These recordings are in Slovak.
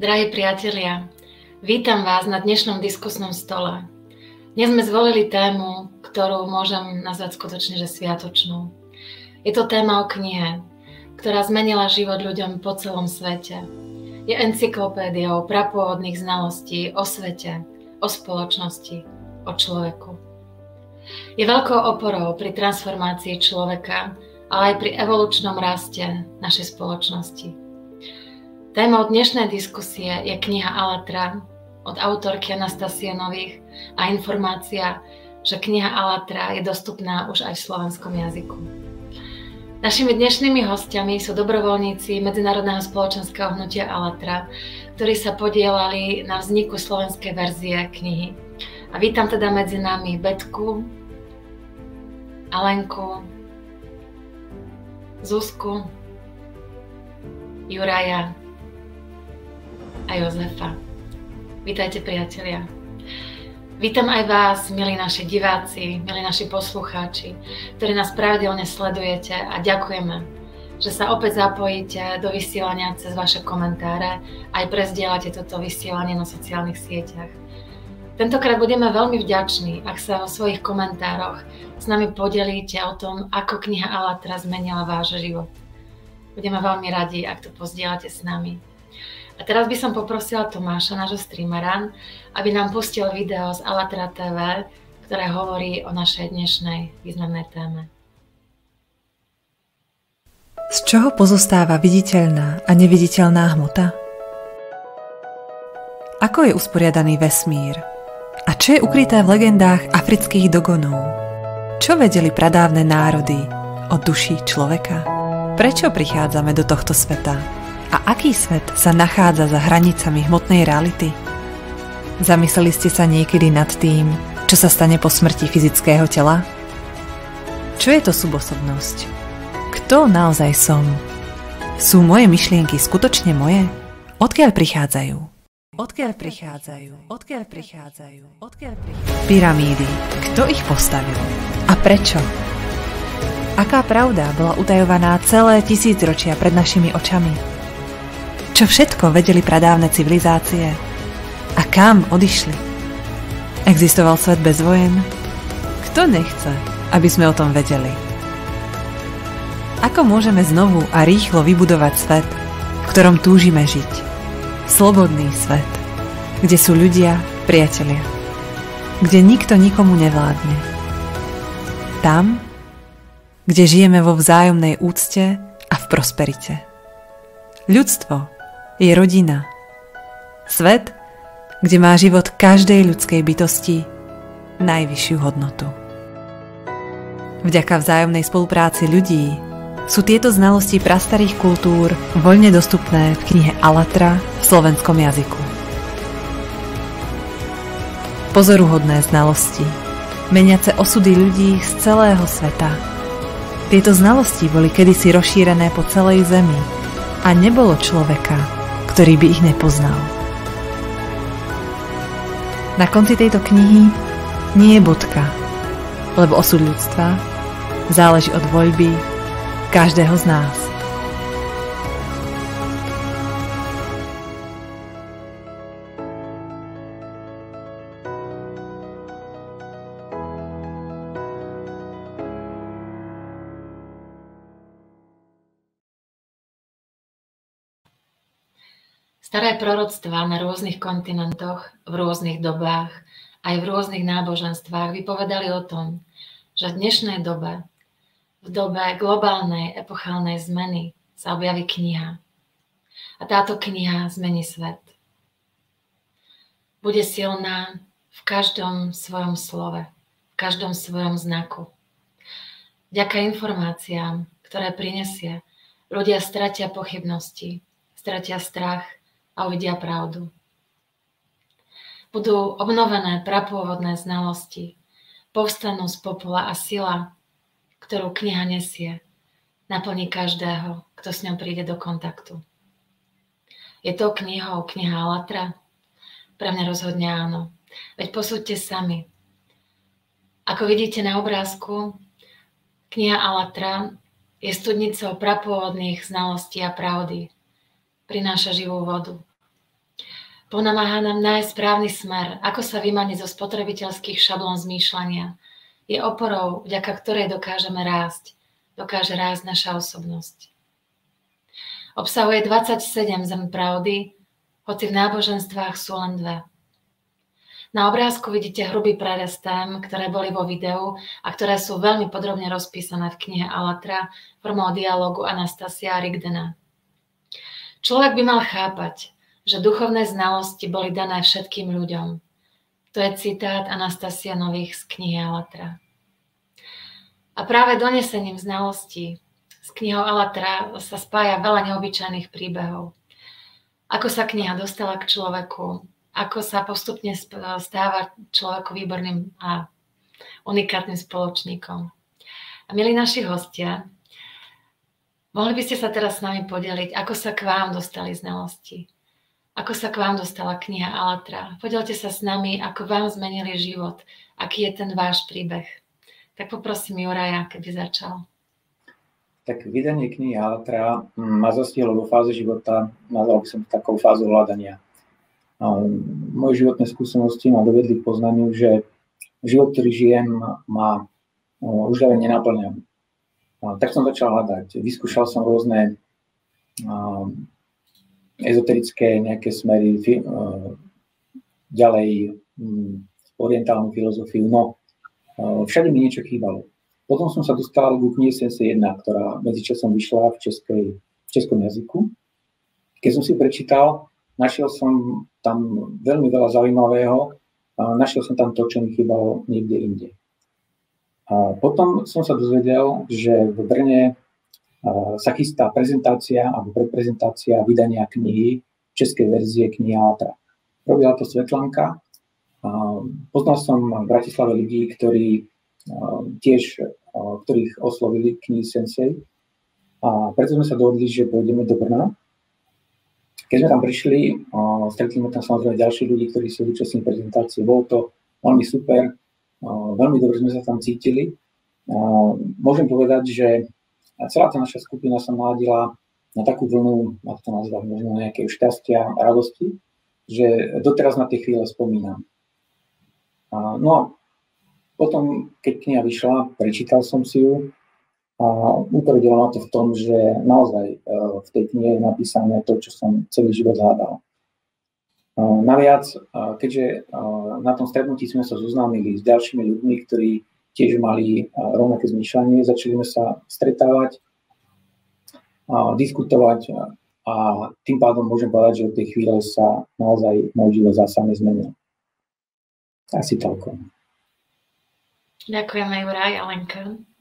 Drahí priatelia, vítam vás na dnešnom diskusnom stole. Dnes sme zvolili tému, ktorú môžem nazvať skutočne, že sviatočnú. Je to téma o knihe, ktorá zmenila život ľuďom po celom svete. Je encyklopédiou prapôvodných znalostí o svete, o spoločnosti, o človeku. Je veľkou oporou pri transformácii človeka, ale aj pri evolučnom raste našej spoločnosti. Témou dnešnej diskusie je kniha Allatra od autorky Anastasie Nových a informácia, že kniha Allatra je dostupná už aj v slovenskom jazyku. Našimi dnešnými hostiami sú dobrovoľníci Medzinárodného spoločenského hnutia Allatra, ktorí sa podielali na vzniku slovenskej verzie knihy. A vítam teda medzi nami Betku, Alenku, Zuzku, Juraja a Jozefa. Vítajte, priatelia. Vítam aj vás, milí naši diváci, milí naši poslucháči, ktorí nás pravidelne sledujete a ďakujeme, že sa opäť zapojíte do vysielania cez vaše komentáre a aj prezdieľate toto vysielanie na sociálnych sieťach. Tentokrát budeme veľmi vďační, ak sa vo svojich komentároch s nami podelíte o tom, ako kniha Allatra zmenila váš život. Budeme veľmi radi, ak to pozdieľate s nami. A teraz by som poprosila Tomáša, nášho streamera, aby nám pustil video z Allatra TV, ktoré hovorí o našej dnešnej významnej téme. Z čoho pozostáva viditeľná a neviditeľná hmota? Ako je usporiadaný vesmír? A čo je ukryté v legendách afrických dogonov? Čo vedeli pradávne národy o duši človeka? Prečo prichádzame do tohto sveta? A aký svet sa nachádza za hranicami hmotnej reality? Zamysleli ste sa niekedy nad tým, čo sa stane po smrti fyzického tela? Čo je to subosobnosť? Kto naozaj som? Sú moje myšlienky skutočne moje? Odkiaľ prichádzajú? Odkiaľ prichádzajú? Odkiaľ prichádzajú? Odkiaľ prichádzajú? Pyramídy. Kto ich postavil? A prečo? Aká pravda bola utajovaná celé tisícročia pred našimi očami? Čo všetko vedeli pradávne civilizácie? A kam odišli? Existoval svet bez vojen? Kto nechce, aby sme o tom vedeli? Ako môžeme znovu a rýchlo vybudovať svet, v ktorom túžime žiť? Slobodný svet, kde sú ľudia, priatelia, kde nikto nikomu nevládne. Tam, kde žijeme vo vzájomnej úcte a v prosperite. Ľudstvo je rodina. Svet, kde má život každej ľudskej bytosti najvyššiu hodnotu. Vďaka vzájomnej spolupráci ľudí sú tieto znalosti prastarých kultúr voľne dostupné v knihe Allatra v slovenskom jazyku. Pozoruhodné znalosti, meniace osudy ľudí z celého sveta. Tieto znalosti boli kedysi rozšírené po celej zemi a nebolo človeka, ktorý by ich nepoznal. Na konci tejto knihy nie je bodka, lebo osud ľudstva záleží od voľby každého z nás. Staré proroctvá na rôznych kontinentoch, v rôznych dobách, aj v rôznych náboženstvách vypovedali o tom, že v dnešnej dobe, v dobe globálnej epochálnej zmeny sa objaví kniha. A táto kniha zmení svet. Bude silná v každom svojom slove, v každom svojom znaku. Vďaka informáciám, ktoré prinesie, ľudia stratia pochybnosti, stratia strach, a uvidia pravdu. Budú obnovené prapôvodné znalosti, povstanú z popola a sila, ktorú kniha nesie, naplní každého, kto s ňou príde do kontaktu. Je to kniha Allatra? Pre mňa rozhodne áno. Veď posúďte sami. Ako vidíte na obrázku, kniha Allatra je studnicou prapôvodných znalostí a pravdy. Prináša živú vodu. Ponamáha nám nájsť správny smer, ako sa vymaniť zo spotrebiteľských šablón zmýšľania. Je oporou, vďaka ktorej dokáže rásť naša osobnosť. Obsahuje 27 zrn pravdy, hoci v náboženstvách sú len 2. Na obrázku vidíte hrubý prerez tém, ktoré boli vo videu a ktoré sú veľmi podrobne rozpísané v knihe Allatra formou dialógu Anastasia Rigdena. Človek by mal chápať, že duchovné znalosti boli dané všetkým ľuďom. To je citát Anastasia Nových z knihy Allatra. A práve donesením znalostí s knihou Allatra sa spája veľa neobyčajných príbehov. Ako sa kniha dostala k človeku, ako sa postupne stáva človeku výborným a unikátnym spoločníkom. A milí naši hostia, mohli by ste sa teraz s nami podeliť, ako sa k vám dostali znalosti? Ako sa k vám dostala kniha Allatra? Podelte sa s nami, ako vám zmenili život, aký je ten váš príbeh. Tak poprosím Juraja, keby začal. Tak vydanie knihy Allatra ma zastihlo vo fáze života, nazval by som to takou fázou hľadania. Moje životné skúsenosti ma dovedli k poznaniu, že život, ktorý žijem, ma už len nenaplňa. Tak som začal hľadať. Vyskúšal som rôzne ezoterické nejaké smery, ďalej orientálnu filozofiu, no všade mi niečo chýbalo. Potom som sa dostal k knihe Sensei 1, ktorá medzičasom vyšla v českom jazyku. Keď som si prečítal, našiel som tam veľmi veľa zaujímavého, našiel som tam to, čo mi chýbalo niekde inde. A potom som sa dozvedel, že v Brne sa chystá prezentácia alebo preprezentácia vydania knihy, českej verzie knihy Allatra. Robila to Svetlanka. Poznal som v Bratislave ľudí, ktorí ktorých oslovili knihy Sensei. A preto sme sa dohodli, že pôjdeme do Brna. Keď sme tam prišli, stretli sme tam samozrejme ďalší ľudí, ktorí sú účastní prezentácie. Bolo to veľmi super, veľmi dobre sme sa tam cítili. Môžem povedať, že celá tá naša skupina sa naladila na takú vlnu, ako to nazvať, možno nejakého šťastia a radosti, že doteraz na tie chvíle spomínam. No a potom, keď kniha vyšla, prečítal som si ju a utvrdilo ma to v tom, že naozaj v tej knihe je napísané to, čo som celý život hľadal. Naviac, keďže na tom stretnutí sme sa zoznámili s ďalšími ľuďmi, ktorí tiež mali rovnaké zmýšľanie, začali sme sa stretávať, diskutovať a tým pádom môžem povedať, že od tej chvíle sa naozaj môj život zásadne zmenil. Asi toľko. Ďakujeme, Juraj. Alenka?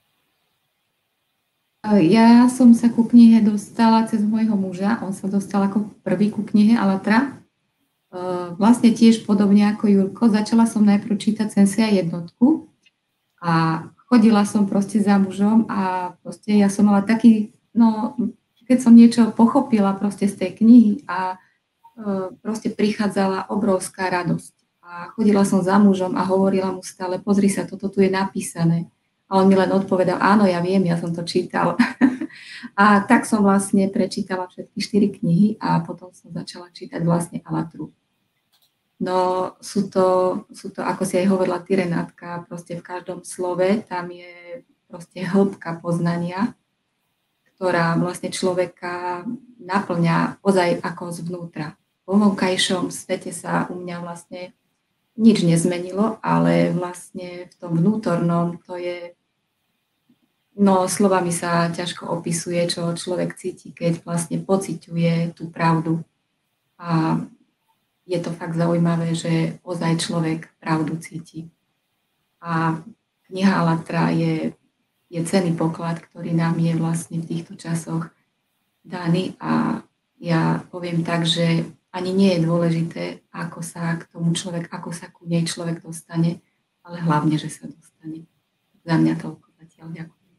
Ja som sa ku knihe dostala cez môjho muža. On sa dostal ako prvý ku knihe Allatra. Vlastne tiež podobne ako Jurko. Začala som najprv čítať Senseia jednotku a chodila som proste za mužom a proste ja som mala taký, keď som niečo pochopila proste z tej knihy a proste prichádzala obrovská radosť. A chodila som za mužom a hovorila mu stále, pozri sa, toto tu je napísané. A on mi len odpovedal, áno, ja viem, ja som to čítal. A tak som vlastne prečítala všetky 4 knihy a potom som začala čítať vlastne Allatru. No sú to, ako si aj hovorila ty, Renátka, proste v každom slove tam je proste hĺbka poznania, ktorá vlastne človeka naplňa ozaj ako zvnútra. Po vonkajšom svete sa u mňa vlastne nič nezmenilo, ale vlastne v tom vnútornom to je, slovami sa ťažko opisuje, čo človek cíti, keď vlastne pociťuje tú pravdu. A je to fakt zaujímavé, že ozaj človek pravdu cíti. A kniha Allatra je cenný poklad, ktorý nám je vlastne v týchto časoch daný a ja poviem tak, že ani nie je dôležité, ako sa ku nej človek dostane, ale hlavne, že sa dostane. Za mňa toľko zatiaľ. Ďakujem.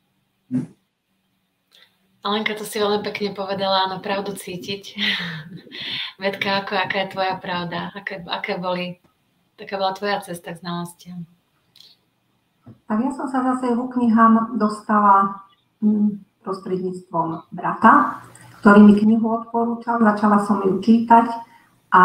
Alenka, to si veľmi pekne povedala, áno, pravdu cítiť. Vedka, aká je tvoja pravda? Aká bola tvoja cesta k znalostiam? Tak ja som sa zase ku knihám dostala prostredníctvom brata, ktorý mi knihu odporúčal, začala som ju čítať A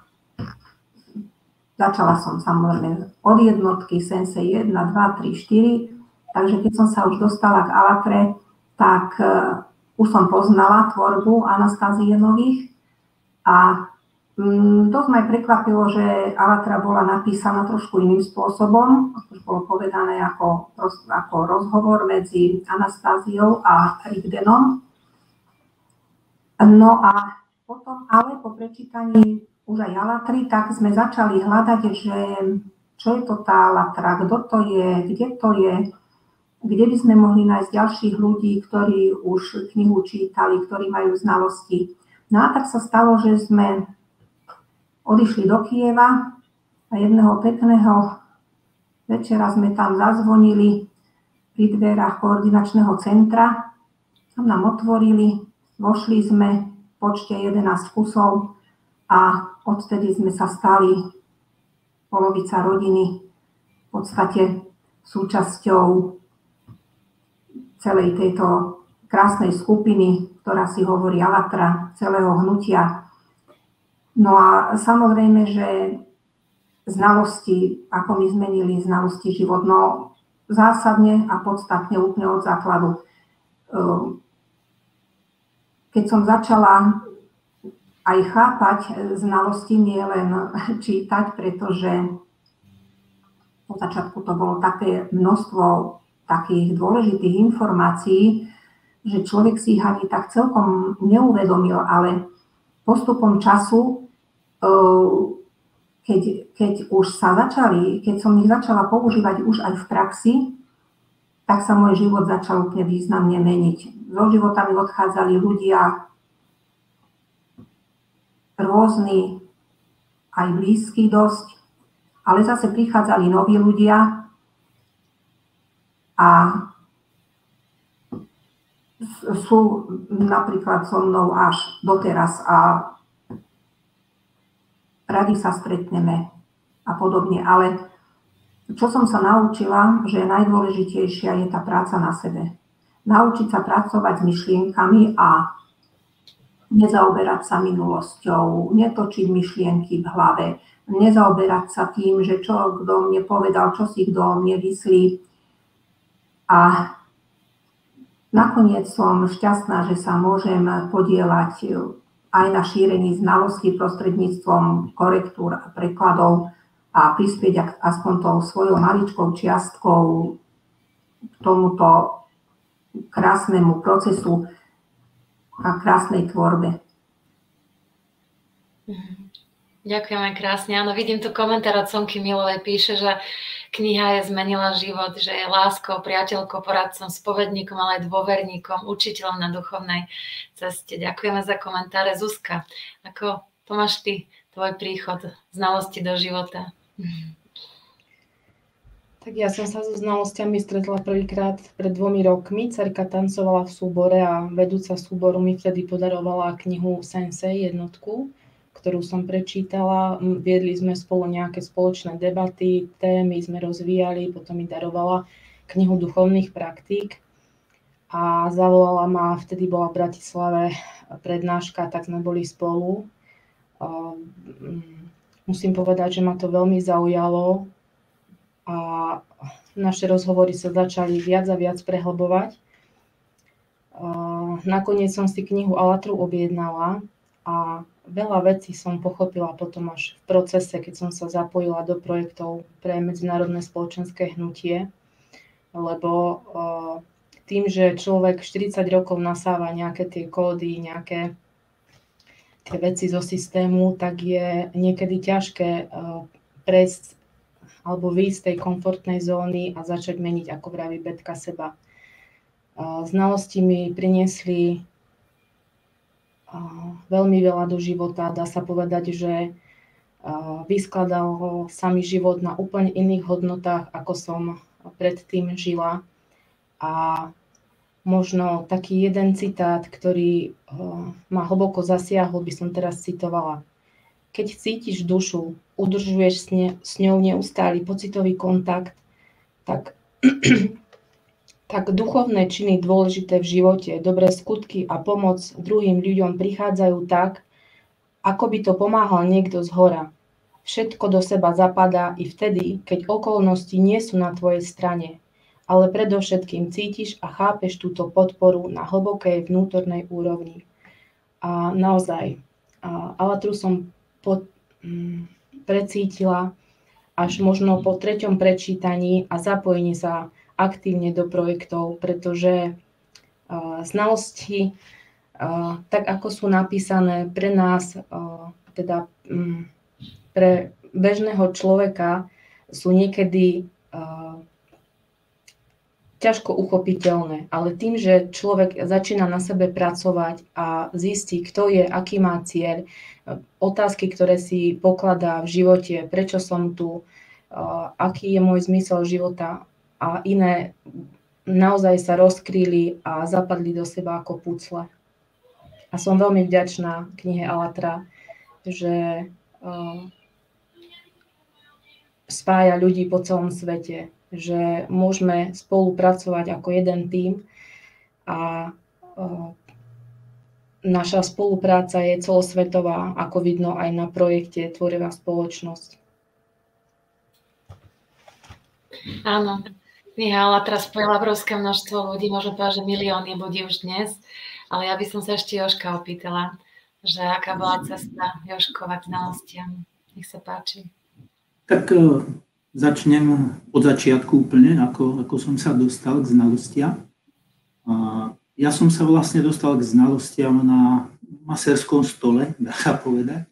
začala som samozrejme od jednotky, sensei 1, 2, 3, 4, takže keď som sa už dostala k Alatre, tak už som poznala tvorbu Anastázienových a dosť ma aj prekvapilo, že Alatra bola napísaná trošku iným spôsobom, ako už bolo povedané ako rozhovor medzi Anastáziou a Rigdenom. No a potom ale po prečítaní už aj Alatry, tak sme začali hľadať, že čo je to tá Alatra, kto to je, kde to je, kde by sme mohli nájsť ďalších ľudí, ktorí už knihu čítali, ktorí majú znalosti. No a tak sa stalo, že sme odišli do Kyjeva a jedného pekného večera sme tam zazvonili pri dverách koordinačného centra. Tam nám otvorili, vošli sme v počte 11 kusov a odtedy sme sa stali polovica rodiny v podstate súčasťou celej tejto krásnej skupiny, ktorá si hovorí Alatra, celého hnutia. No a samozrejme, že znalosti, ako my zmenili znalosti život, no zásadne a podstatne úplne od základu. Keď som začala aj chápať znalosti, nie len čítať, pretože po začiatku to bolo také množstvo takých dôležitých informácií, že človek si ich ani tak celkom neuvedomil, ale postupom času, keď som ich začala používať už aj v praxi, tak sa môj život začal úplne významne meniť. Zo života mi odchádzali ľudia rôzni, aj blízky dosť, ale zase prichádzali noví ľudia a sú napríklad so mnou až doteraz a radi sa stretneme a podobne. Ale čo som sa naučila, že najdôležitejšia je tá práca na sebe. Naučiť sa pracovať s myšlienkami a nezaoberať sa minulosťou, netočiť myšlienky v hlave, nezaoberať sa tým, že čo kto mne povedal, čo si kto mne myslí. A nakoniec som šťastná, že sa môžem podieľať aj na šírení znalostí prostredníctvom korektúr a prekladov a prispieť aspoň tou svojou maličkou čiastkou k tomuto krásnemu procesu a krásnej tvorbe. Ďakujeme krásne. Áno, vidím tu komentár od Sonky Milovej, píše, že kniha je zmenila život, že je láskou, priateľkou, poradcom, spovedníkom, ale aj dôverníkom, učiteľom na duchovnej ceste. Ďakujeme za komentáre. Zuzka, ako to máš ty, tvoj príchod znalosti do života? Tak ja som sa so znalosťami stretla prvýkrát pred 2 rokmi. Dcerka tancovala v súbore a vedúca súboru mi vtedy podarovala knihu Sensei jednotku, ktorú som prečítala. Viedli sme spolu nejaké spoločné debaty, témy sme rozvíjali, potom mi darovala knihu duchovných praktík a zavolala ma, vtedy bola v Bratislave prednáška, tak sme boli spolu. Musím povedať, že ma to veľmi zaujalo a naše rozhovory sa začali viac a viac prehlbovať. Nakoniec som si knihu Alatru objednala a veľa vecí som pochopila potom až v procese, keď som sa zapojila do projektov pre medzinárodné spoločenské hnutie, lebo tým, že človek 40 rokov nasáva nejaké tie kódy, nejaké tie veci zo systému, tak je niekedy ťažké prejsť alebo výjsť z tej komfortnej zóny a začať meniť, ako vraví Betka, seba. Znalosti mi priniesli veľmi veľa do života. Dá sa povedať, že vyskladal sa mi život na úplne iných hodnotách, ako som predtým žila. A možno taký jeden citát, ktorý ma hlboko zasiahol, by som teraz citovala. Keď cítiš dušu, udržuješ s ňou neustály pocitový kontakt, tak duchovné činy dôležité v živote, dobré skutky a pomoc druhým ľuďom prichádzajú tak, ako by to pomáhal niekto zhora. Všetko do seba zapadá i vtedy, keď okolnosti nie sú na tvojej strane, ale predovšetkým cítiš a chápeš túto podporu na hlbokej vnútornej úrovni. A naozaj, Alatru som precítila až možno po 3. prečítaní a zapojení sa aktívne do projektov, pretože znalosti, tak ako sú napísané pre nás, teda pre bežného človeka, sú niekedy ťažko uchopiteľné, ale tým, že človek začína na sebe pracovať a zistí, kto je, aký má cieľ, otázky, ktoré si pokladá v živote, prečo som tu, aký je môj zmysel života a iné, naozaj sa rozkrýli a zapadli do seba ako pucle. A som veľmi vďačná knihe Alatra, že spája ľudí po celom svete, že môžeme spolupracovať ako jeden tím a naša spolupráca je celosvetová, ako vidno aj na projekte Tvorivá spoločnosť. Áno, kniha Alatra spojila obrovské množstvo ľudí, môžem povedať, že milióny ľudí už dnes, ale ja by som sa ešte Jožka opýtala, že aká bola cesta Jožkova k znalostiam. Nech sa páči. Tak začnem od začiatku úplne, ako som sa dostal k znalostiam. Ja som sa vlastne dostal k znalostiam na masérskom stole, dá sa povedať.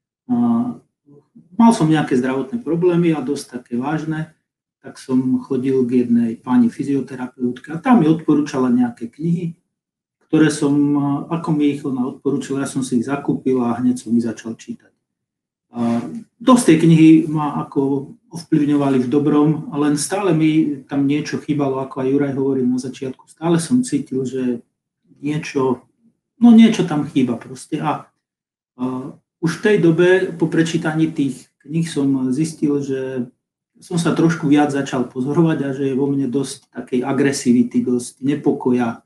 Mal som nejaké zdravotné problémy a dosť také vážne, tak som chodil k jednej pani fyzioterapeutke a tam mi odporúčala nejaké knihy, ktoré som, ako mi ich ona odporúčala, ja som si ich zakúpil a hneď som ich začal čítať. Dosť tej knihy ma ako ovplyvňovali v dobrom, len stále mi tam niečo chýbalo, ako aj Juraj hovoril na začiatku. Stále som cítil, že niečo tam chýba proste. A už v tej dobe, po prečítaní tých kníh som zistil, že som sa trošku viac začal pozorovať a že je vo mne dosť takej agresivity, dosť nepokoja.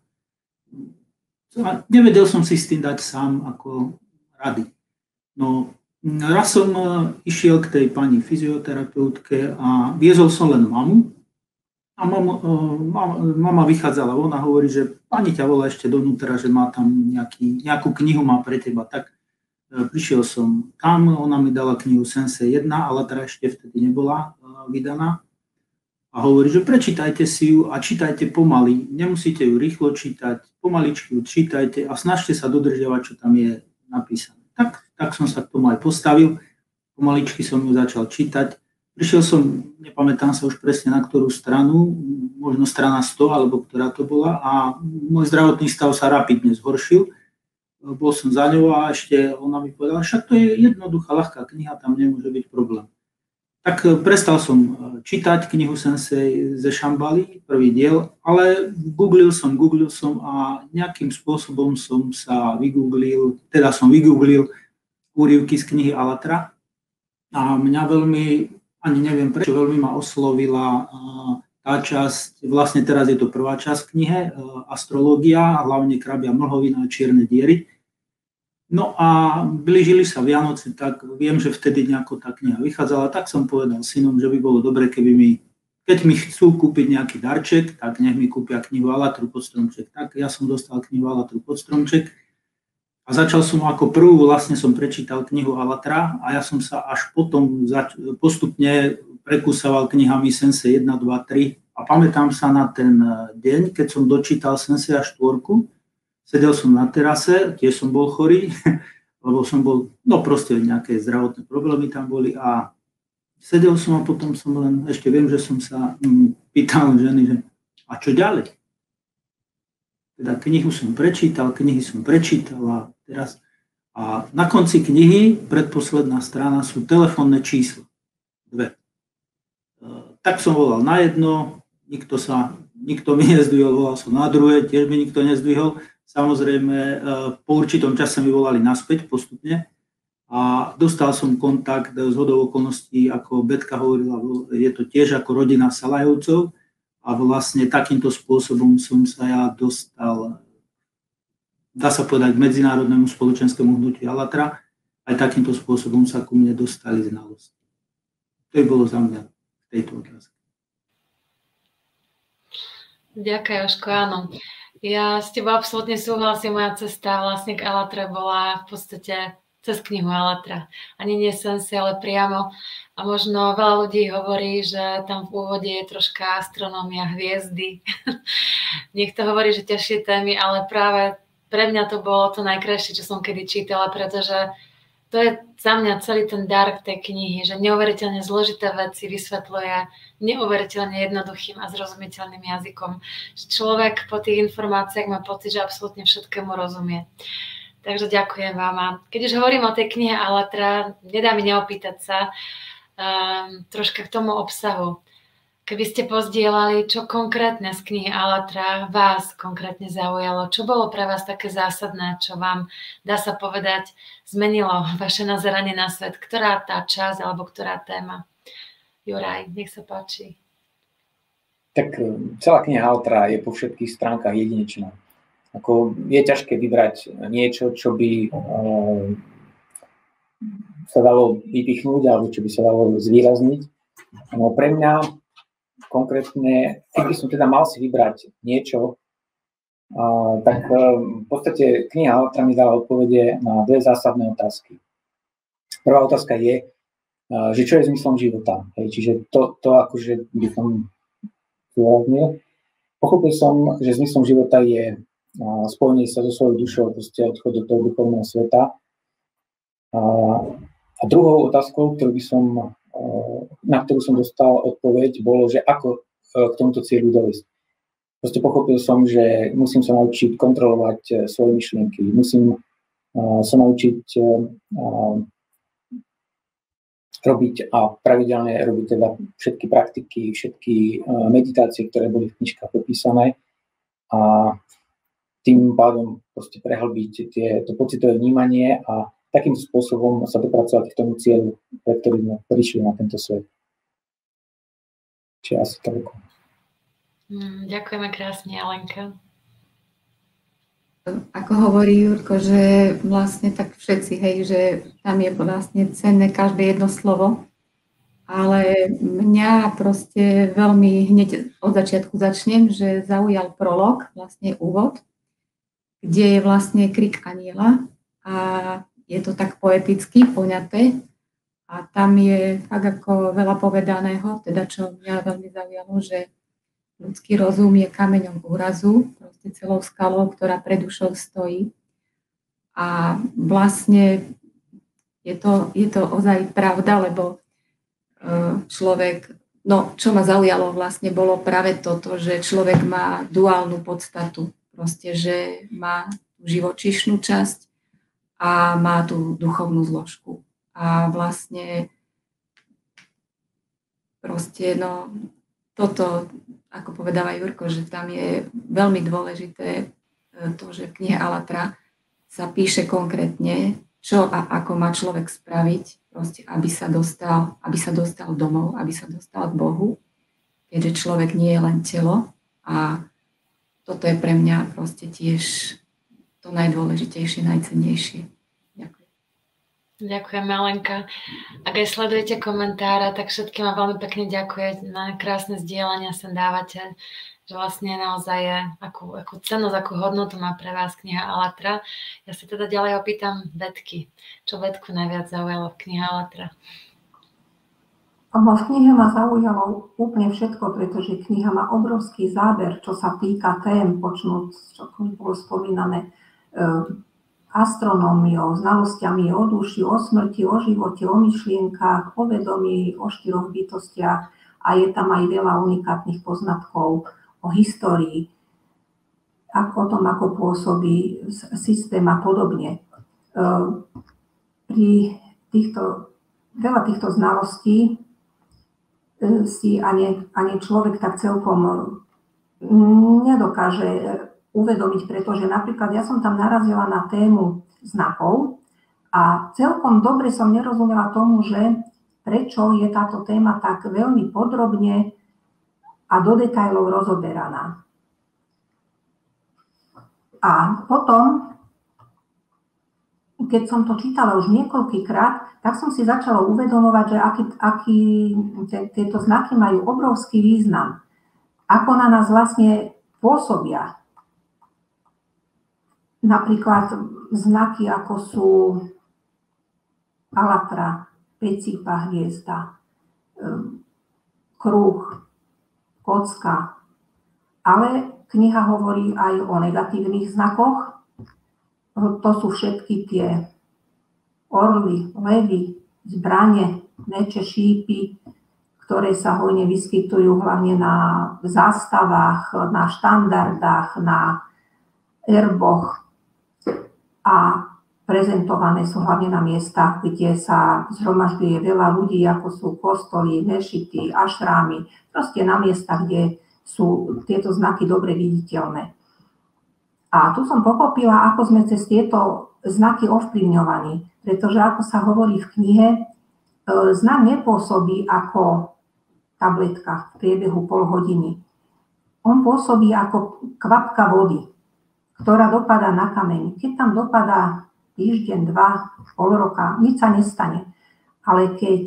A nevedel som si s tým dať sám ako rady. No, raz som išiel k tej pani fyzioterapeutke a viezol som len mamu. A mama vychádzala von a hovorí, že pani ťa volá ešte donútra, že má tam nejakú knihu má pre teba. Tak prišiel som tam, ona mi dala knihu Sensei 1, ale teda ešte vtedy nebola vydaná. A hovorí, že prečítajte si ju a čítajte pomaly. Nemusíte ju rýchlo čítať, pomaličky ju čítajte a snažte sa dodržiavať, čo tam je napísané. Tak som sa k tomu aj postavil. Pomaličky som ju začal čítať. Prišiel som, nepamätám sa už presne na ktorú stranu, možno strana 100, alebo ktorá to bola, a môj zdravotný stav sa rapidne zhoršil. Bol som za ňou a ešte ona mi povedala, však to je jednoduchá, ľahká kniha, tam nemôže byť problém. Tak prestal som čítať knihu Sensei ze Shambhaly, prvý diel, ale googlil som a nejakým spôsobom som vygooglil úryvky z knihy Alatra a mňa veľmi, ani neviem prečo, veľmi ma oslovila tá časť, vlastne teraz je to prvá časť knihe, astrológia, hlavne Krabia mlhovina a čierne diery. No a blížili sa Vianoce, tak viem, že vtedy nejako tá kniha vychádzala, tak som povedal synom, že by bolo dobre, keď mi chcú kúpiť nejaký darček, tak nech mi kúpia knihu Alatru pod stromček. Tak ja som dostal knihu Alatru pod stromček a začal som ako prvú, vlastne som prečítal knihu Alatra a ja som sa až potom postupne prekúsaval knihami Sensei 1, 2, 3 a pamätám sa na ten deň, keď som dočítal Sensei 4. Sedel som na terase, tiež som bol chorý, lebo som bol, proste nejaké zdravotné problémy tam boli a sedel som a potom som len, ešte viem, že som sa pýtal ženy, že a čo ďalej? Teda knihy som prečítal a teraz a na konci knihy, predposledná strana, sú telefónne čísla. 2. Tak som volal na jedno, nikto mi nezdvihol, volal som na druhé, tiež mi nikto nezdvihol. Samozrejme, po určitom čase mi volali naspäť postupne a dostal som kontakt z hodou okolností, ako Betka hovorila, je to tiež ako rodina Salajovcov a vlastne takýmto spôsobom som sa ja dostal, dá sa povedať, k medzinárodnému spoločenskému hnutiu Alatra aj takýmto spôsobom sa ku mne dostali znalosti. To je bolo za mňa v tejto otázke. Ďakujem, Jožko, áno. Ja s tebou absolútne súhlasím, moja cesta vlastne k Alatra bola v podstate cez knihu Alatra. Ani nie Sensei, ale priamo. A možno veľa ľudí hovorí, že tam v úvode je troška astronómia, hviezdy. Niekto hovorí, že ťažšie témy, ale práve pre mňa to bolo to najkrajšie, čo som kedy čítala, pretože to je za mňa celý ten dar tej knihy, že neuveriteľne zložité veci vysvetľuje neuveriteľne jednoduchým a zrozumiteľným jazykom. Že človek po tých informáciách má pocit, že absolútne všetkému rozumie. Takže ďakujem vám. A keď už hovorím o tej knihe Alatra, nedá mi neopýtať sa troška k tomu obsahu. Keby ste pozdielali, čo konkrétne z knihy Alatra vás konkrétne zaujalo, čo bolo pre vás také zásadné, čo vám, dá sa povedať, zmenilo vaše nazeranie na svet, ktorá tá časť alebo ktorá téma? Juraj, nech sa páči. Tak celá kniha Alatra je po všetkých stránkach jedinečná. Je ťažké vybrať niečo, čo by sa dalo vypichnúť alebo čo by sa dalo zvýrazniť. No pre mňa konkrétne, keď by som teda mal si vybrať niečo, tak v podstate kniha Alatra mi dala odpovede na dve zásadné otázky. Prvá otázka je, že čo je zmyslom života. Čiže to akože by som zdôraznil. Pochopil som, že zmyslom života je spojenie sa so svojou dušou, proste odchod do toho duchovného sveta. A druhou otázkou, na ktorú som dostal odpoveď, bolo, že ako k tomuto cieľu dojsť. Proste pochopil som, že musím sa naučiť kontrolovať svoje myšlienky, musím sa naučiť robiť a pravidelne robiť teda všetky praktiky, všetky meditácie, ktoré boli v knižkách popísané a tým pádom proste prehlbiť to pocitové vnímanie a takým spôsobom sa dopracovať k tomu cieľu, pre ktorý sme prišli na tento svet. Čiže asi toľko. Ďakujeme krásne, Alenka. Ako hovorí Jurko, že vlastne tak všetci, hej, že tam je vlastne cenné každé jedno slovo, ale mňa proste veľmi hneď od začiatku začnem, že zaujal prolog, vlastne úvod, kde je vlastne krik anjela a je to tak poeticky poňaté a tam je fakt ako veľa povedaného, teda čo mňa veľmi zaujalo, že ľudský rozum je kameňom úrazu, proste celou skalou, ktorá pred dušou stojí. A vlastne je to ozaj pravda, lebo človek, no čo ma zaujalo vlastne bolo práve toto, že človek má duálnu podstatu, proste, že má živočíšnu časť a má tú duchovnú zložku. A vlastne proste, no toto, ako povedáva Jurko, že tam je veľmi dôležité to, že v knihe Alatra sa píše konkrétne, čo a ako má človek spraviť, proste, aby sa dostal domov, aby sa dostal k Bohu, keďže človek nie je len telo. A toto je pre mňa proste tiež to najdôležitejšie, najcennejšie. Ďakujem. Ďakujem, Alenka. Ak aj sledujete komentára, tak všetkým vám veľmi pekne ďakujem na krásne zdieľania sem dávate, že vlastne naozaj je, akú cenosť, akú hodnotu má pre vás kniha Alatra. Ja si teda ďalej opýtam Betky. Čo Betku najviac zaujalo v knihe Alatra? V knihe ma zaujalo úplne všetko, pretože kniha má obrovský záber, čo sa týka tém, počnúť, čo bolo spomínané, astronómiou, znalosťami o duši, o smrti, o živote, o myšlienkách, o vedomí, o 4 bytostiach a je tam aj veľa unikátnych poznatkov o histórii, o tom, ako pôsobí systém a podobne. Pri veľa týchto znalostí si ani človek tak celkom nedokáže uvedomiť, pretože napríklad ja som tam narazila na tému znakov a celkom dobre som nerozumela tomu, že prečo je táto téma tak veľmi podrobne a do detailov rozoberaná. A potom keď som to čítala už niekoľkýkrát, tak som si začala uvedomovať, že aký tieto znaky majú obrovský význam. Ako na nás vlastne pôsobia. Napríklad znaky, ako sú alatra, päcípa hviezda, kruh, kocka. Ale kniha hovorí aj o negatívnych znakoch. To sú všetky tie orly, levy, zbrane, meče, šípy, ktoré sa hojne vyskytujú hlavne na zástavách, na štandardách, na erboch a prezentované sú hlavne na miestach, kde sa zhromažďuje veľa ľudí, ako sú kostoly, mešity, ašrámy, proste na miestach, kde sú tieto znaky dobre viditeľné. A tu som pochopila, ako sme cez tieto znaky ovplyvňovaní, pretože ako sa hovorí v knihe, znak nepôsobí ako tabletka v priebehu pol hodiny. On pôsobí ako kvapka vody, ktorá dopadá na kameň. Keď tam dopadá týždeň, 2, pol roka, nič sa nestane. Ale keď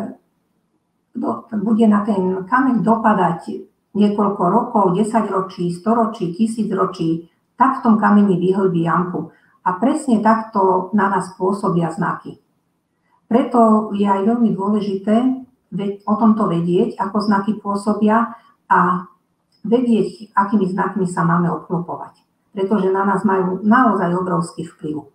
bude na ten kameň dopadať niekoľko rokov, 10 ročí, 100 ročí, 1000 ročí, tak v tom kameni vyhlbí jamku. A presne takto na nás pôsobia znaky. Preto je aj veľmi dôležité o tomto vedieť, ako znaky pôsobia a vedieť, akými znakmi sa máme obklopovať. Pretože na nás majú naozaj obrovský vplyv.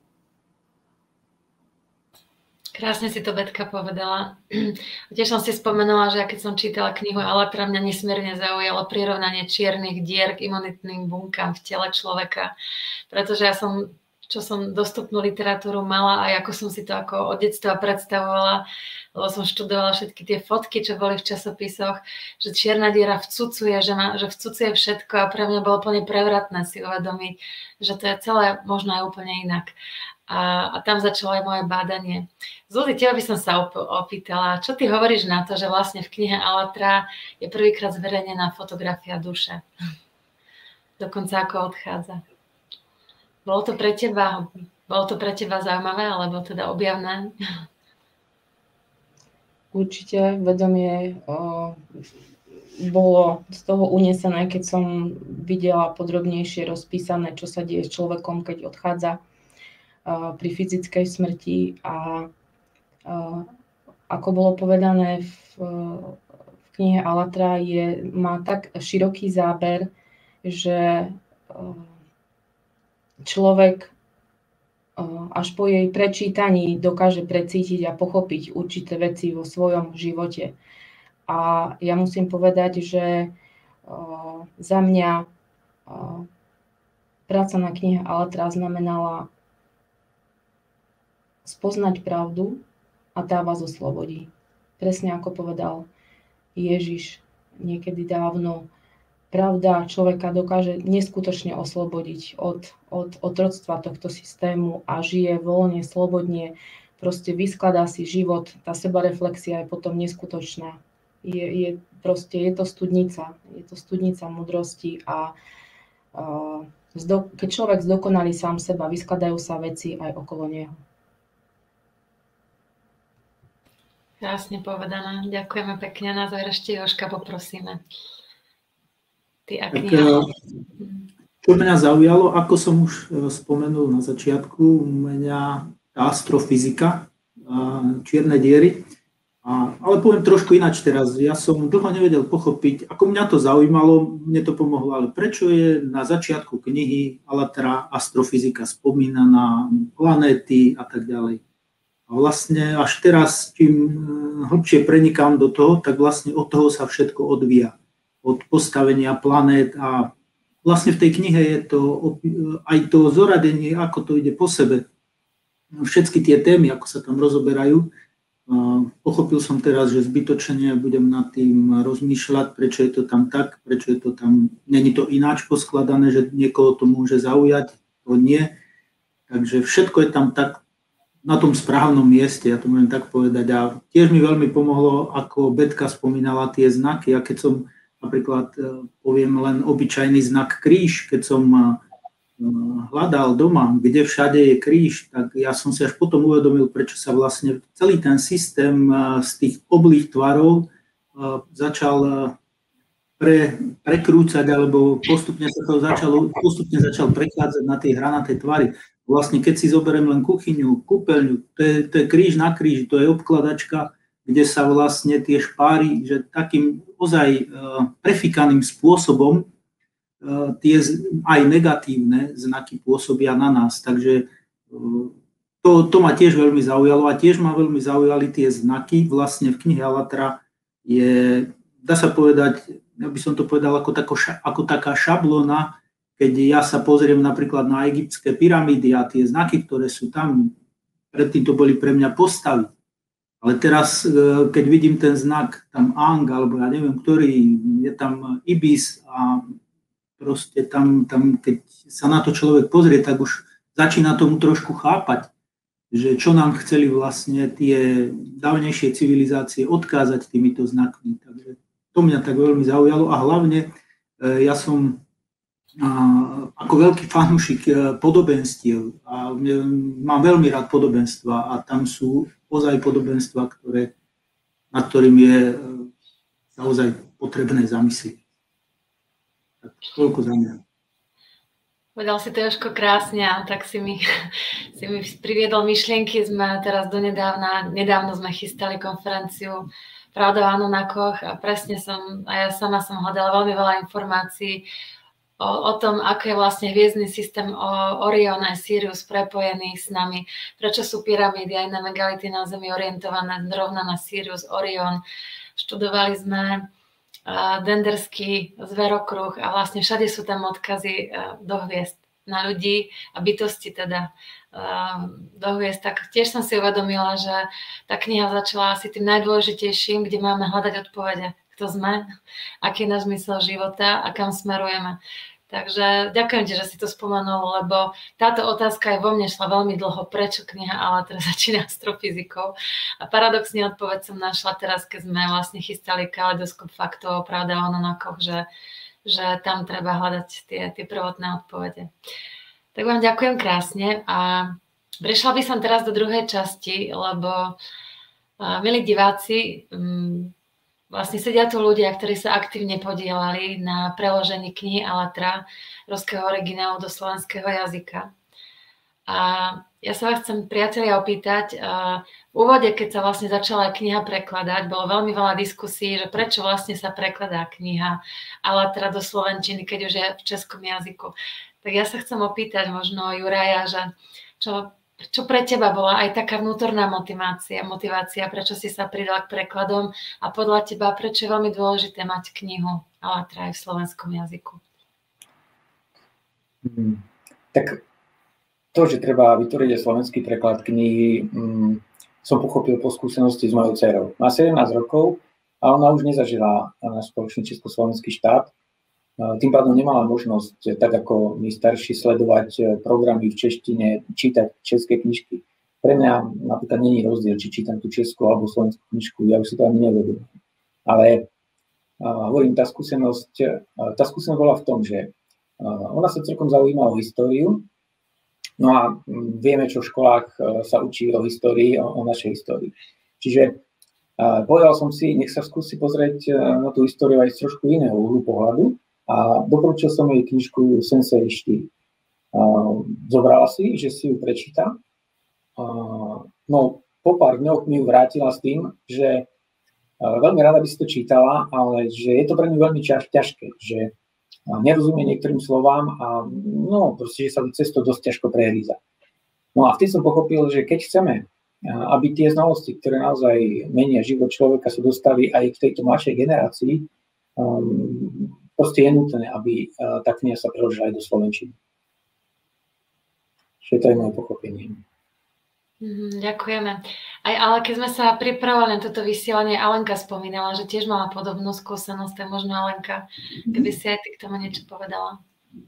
Krásne si to Betka povedala. Tiež som si spomenula, že keď som čítala knihu Alatra, mňa nesmierne zaujalo prirovnanie čiernych dier k imunitným bunkám v tele človeka. Pretože ja som, čo som dostupnú literatúru mala a ako som si to ako od detstva predstavovala, lebo som študovala všetky tie fotky, čo boli v časopisoch, že čierna diera vcucuje, že vcucuje všetko a pre mňa bolo úplne prevratné si uvedomiť, že to je celé možno aj úplne inak. A tam začalo aj moje bádanie. Zuzi, teba by som sa opýtala, čo ty hovoríš na to, že vlastne v knihe Alatra je prvýkrát zverejnená fotografia duše? Dokonca ako odchádza. Bolo to pre teba zaujímavé, alebo teda objavné? Určite vedomie bolo z toho unesené, keď som videla podrobnejšie rozpísané, čo sa deje s človekom, keď odchádza pri fyzickej smrti a ako bolo povedané v knihe Alatra, má tak široký záber, že človek až po jej prečítaní dokáže precítiť a pochopiť určité veci vo svojom živote. A ja musím povedať, že za mňa práca na knihe Alatra znamenala spoznať pravdu a tá vás oslobodí. Presne ako povedal Ježiš niekedy dávno, pravda človeka dokáže neskutočne oslobodiť od otroctva tohto systému a žije voľne, slobodne, proste vyskladá si život, tá sebareflexia je potom neskutočná. Je to studnica múdrosti a keď človek zdokonalí sám seba, vyskladajú sa veci aj okolo neho. Krásne povedané. Ďakujeme pekne. Na záver ešte Jožka poprosíme. Čo mňa zaujalo, ako som už spomenul na začiatku, mňa astrofyzika, čierne diery, ale poviem trošku ináč teraz. Ja som dlho nevedel pochopiť, ako mňa to zaujímalo, mne to pomohlo, ale prečo je na začiatku knihy Alatra astrofyzika spomínaná, planéty a tak ďalej. A vlastne až teraz, čím hlbšie prenikám do toho, tak vlastne od toho sa všetko odvíja. Od postavenia planét a vlastne v tej knihe je to aj to zoradenie, ako to ide po sebe. Všetky tie témy, ako sa tam rozoberajú. Pochopil som teraz, že zbytočne budem nad tým rozmýšľať, prečo je to tam tak, prečo je to tam, není to ináč poskladané, že niekoho to môže zaujať, to nie. Takže všetko je tam tak na tom správnom mieste, ja to môžem tak povedať. A tiež mi veľmi pomohlo, ako Betka spomínala tie znaky. A keď som napríklad, poviem len obyčajný znak kríž, keď som hľadal doma, kde všade je kríž, tak ja som si až potom uvedomil, prečo sa vlastne celý ten systém z tých oblých tvarov začal prekrúcať, alebo postupne začal prechádzať na tie hranaté tvary. Vlastne keď si zoberiem len kuchyňu, kúpeľňu, to je kríž na kríži, to je obkladačka, kde sa vlastne tie špáry, že takým ozaj prefikaným spôsobom tie aj negatívne znaky pôsobia na nás. Takže to ma tiež veľmi zaujalo a tiež ma veľmi zaujali tie znaky. Vlastne v knihe Allatra je, dá sa povedať, ja by som to povedal ako taká šablóna, keď ja sa pozriem napríklad na egyptské pyramídy a tie znaky, ktoré sú tam, predtým to boli pre mňa postavy. Ale teraz, keď vidím ten znak, tam Ang, alebo ja neviem, ktorý, je tam Ibis a proste tam, keď sa na to človek pozrie, tak už začína tomu trošku chápať, že čo nám chceli vlastne tie dávnejšie civilizácie odkázať týmito znakmi. Takže to mňa tak veľmi zaujalo a hlavne ja som ako veľký fanúšik podobenstiev a mám veľmi rád podobenstva a tam sú ozaj podobenstva, nad ktorým je naozaj potrebné zamyslieť. Tak toľko za mňa. Povedal si to, Jožko, krásne, a tak si mi priviedol myšlienky. Sme teraz nedávno sme chystali konferenciu Pravda o Anunakoch a presne ja sama som hľadala veľmi veľa informácií o tom, ako je vlastne hviezdny systém Orion a Sirius prepojený s nami, prečo sú pyramídy aj na megality na Zemi orientované rovno na Sirius, Orion. Študovali sme Denderský zverokruh a vlastne všade sú tam odkazy do hviezd na ľudí a bytosti teda do hviezd. Tak tiež som si uvedomila, že tá kniha začala asi tým najdôležitejším, kde máme hľadať odpovede. Kto sme, aký je náš zmysel života a kam smerujeme. Takže ďakujem ti, že si to spomenul, lebo táto otázka je vo mne šla veľmi dlho, prečo kniha Allatra začína astrofyzikou. A paradoxne odpoveď som našla teraz, keď sme vlastne chystali kaleidoskop faktov o Pravde o Anunakoch, že tam treba hľadať tie prvotné odpovede. Tak vám ďakujem krásne a prešla by som teraz do druhej časti, lebo milí diváci, vlastne sedia tu ľudia, ktorí sa aktívne podielali na preložení knihy Allatra, ruského originálu do slovenského jazyka. A ja sa vás chcem, priatelia, opýtať, v úvode, keď sa vlastne začala aj kniha prekladať, bolo veľmi veľa diskusí, že prečo vlastne sa prekladá kniha Allatra do slovenčiny, keď už je v českom jazyku. Tak ja sa chcem opýtať možno Juraja, že čo pre teba bola aj taká vnútorná motivácia, prečo si sa pridal k prekladom a podľa teba, prečo je veľmi dôležité mať knihu Allatra aj v slovenskom jazyku? Tak to, že treba vytvoriť slovenský preklad knihy, som pochopil po skúsenosti s mojou dcerou. Má 17 rokov a ona už nezažila náš spoločný československý štát. Tým pádom nemala možnosť, tak ako my starší, sledovať programy v češtine, čítať české knižky. Pre mňa napríklad nie je rozdiel, či čítam tú českú alebo slovenskú knižku, ja už si to ani nevedomím. Ale hovorím, tá skúsenosť bola v tom, že ona sa celkom zaujíma o históriu, no a vieme, čo v školách sa učí o histórii, o našej histórii. Čiže povedal som si, nech sa skúsi pozrieť na tú históriu aj z trošku iného uhlu pohľadu, a doporučil som jej knižku Sensei 4. Zobrala si, že si ju prečíta. No, po pár dňoch mi ju vrátila s tým, že veľmi rada by si to čítala, ale že je to pre ňu veľmi ťažké, že nerozumie niektorým slovám a no, proste, že sa cez to dosť ťažko prehríza. No a vtedy som pochopil, že keď chceme, aby tie znalosti, ktoré naozaj menia život človeka, sa dostali aj k tejto mladšej generácii, proste je nutné, aby tá kniha sa preložila aj do slovenčiny. Čiže to je moje pochopenie. Ďakujeme. Ale keď sme sa pripravovali na toto vysielanie, Alenka spomínala, že tiež mala podobnú skúsenosť, tak možno Alenka, keby si aj ty k tomu niečo povedala.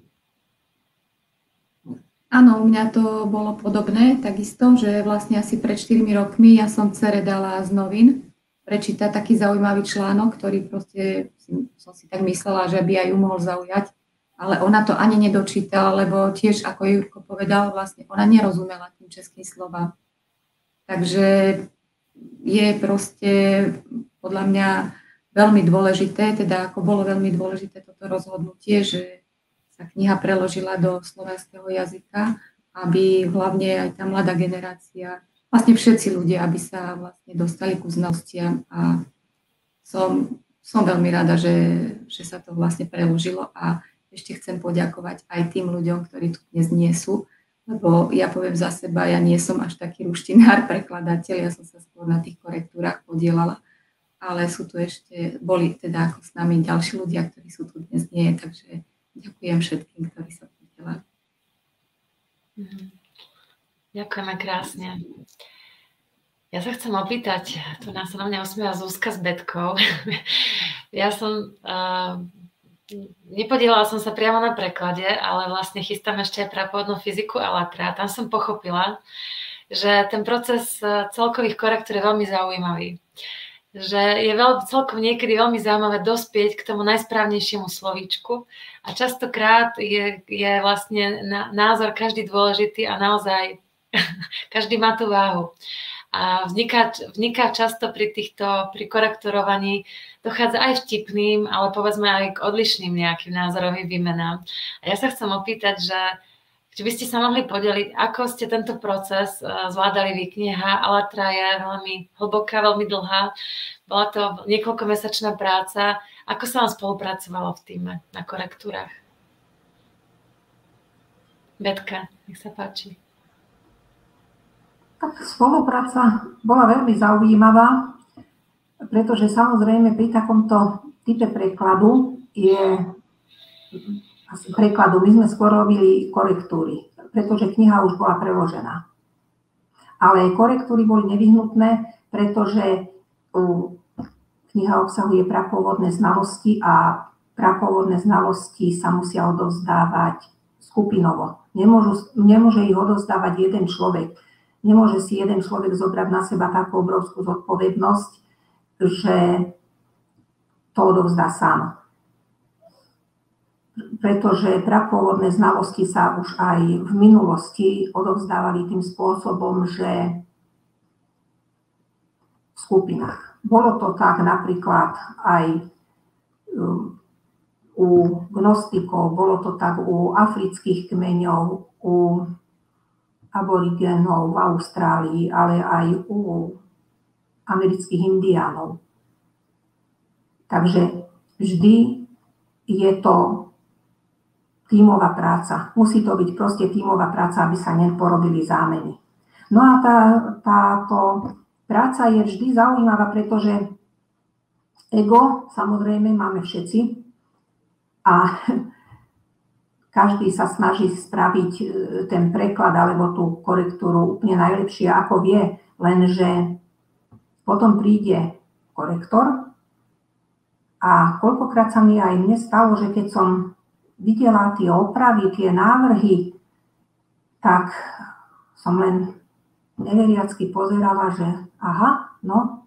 Áno, u mňa to bolo podobné, takisto, že vlastne asi pred 4 rokmi ja som dcere dala z novín prečítať taký zaujímavý článok, ktorý proste som si tak myslela, že by aj ju mohol zaujať. ale ona to ani nedočítala, lebo tiež, ako Jurko povedal, vlastne ona nerozumela tým českým slovám. Takže je proste podľa mňa veľmi dôležité, teda ako bolo veľmi dôležité toto rozhodnutie, že sa kniha preložila do slovenského jazyka, aby hlavne aj tá mladá generácia, vlastne všetci ľudia, aby sa vlastne dostali ku znalostiam a som veľmi rada, že sa to vlastne preložilo a ešte chcem poďakovať aj tým ľuďom, ktorí tu dnes nie sú, lebo ja poviem za seba, ja nie som až taký ruštinár, prekladateľ, ja som sa skôr na tých korektúrach podielala, ale sú tu ešte, boli teda ako s nami ďalší ľudia, ktorí sú tu dnes nie, takže ďakujem všetkým, ktorí sa podielali. Ďakujeme krásne. Ja sa chcem opýtať, tu nás sa na mňa usmieva Zuzka s Betkou. Ja som, nepodielala som sa priamo na preklade, ale vlastne chystám ešte aj prapôvodnú fyziku Alatra. Tam som pochopila, že ten proces celkových korektúr je veľmi zaujímavý. Že je celkom niekedy veľmi zaujímavé dospieť k tomu najsprávnejšiemu slovíčku a častokrát je vlastne názor každý dôležitý a naozaj každý má tú váhu. A vzniká často pri korektorovaní, dochádza aj vtipným, ale povedzme aj k odlišným nejakým názorovým výmenám. A ja sa chcem opýtať, že či by ste sa mohli podeliť, ako ste tento proces zvládali vy. Kniha Alatra je veľmi hlboká, veľmi dlhá. Bola to niekoľkomesačná práca. Ako sa vám spolupracovalo v tíme na korektúrach? Betka, nech sa páči. Tak spolupráca bola veľmi zaujímavá, pretože samozrejme pri takomto type prekladu my sme skôr robili korektúry, pretože kniha už bola preložená. Ale korektúry boli nevyhnutné, pretože kniha obsahuje prapôvodné znalosti a prapôvodné znalosti sa musia odovzdávať skupinovo. Nemôže ich odovzdávať jeden človek. Nemôže si jeden človek zobrať na seba takú obrovskú zodpovednosť, že to odovzdá sám. Pretože prapôvodné znalosti sa už aj v minulosti odovzdávali tým spôsobom, že v skupinách. Bolo to tak napríklad aj u gnostikov, bolo to tak u afrických kmeňov, u aborigénov v Austrálii, ale aj u amerických indiánov. Takže vždy je to tímová práca. Musí to byť proste tímová práca, aby sa neporobili zámeny. No a táto práca je vždy zaujímavá, pretože ego samozrejme máme všetci a každý sa snaží spraviť ten preklad alebo tú korektúru úplne najlepšie, ako vie, lenže potom príde korektor a koľkokrát sa mi aj mne stalo, že keď som videla tie opravy, tie návrhy, tak som len neveriacky pozerala, že aha, no,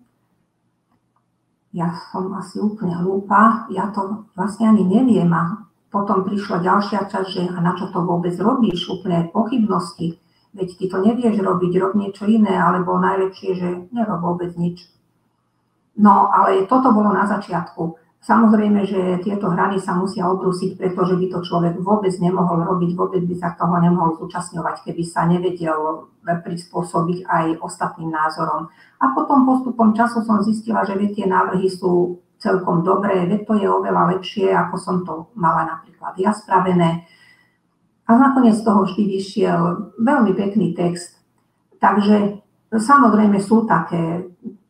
ja som asi úplne hlúpa, ja to vlastne ani neviem a potom prišla ďalšia časť, že a na čo to vôbec robíš, úplne pochybnosti, veď ty to nevieš robiť, rob niečo iné, alebo najlepšie, že nerob vôbec nič. No, ale toto bolo na začiatku. Samozrejme, že tieto hrany sa musia obrúsiť, pretože by to človek vôbec nemohol robiť, vôbec by sa toho nemohol zúčastňovať, keby sa nevedel prispôsobiť aj ostatným názorom. A potom postupom času som zistila, že tie návrhy sú celkom dobré, veď to je oveľa lepšie, ako som to mala napríklad ja spravené. A nakoniec z toho vždy vyšiel veľmi pekný text. Takže samozrejme sú také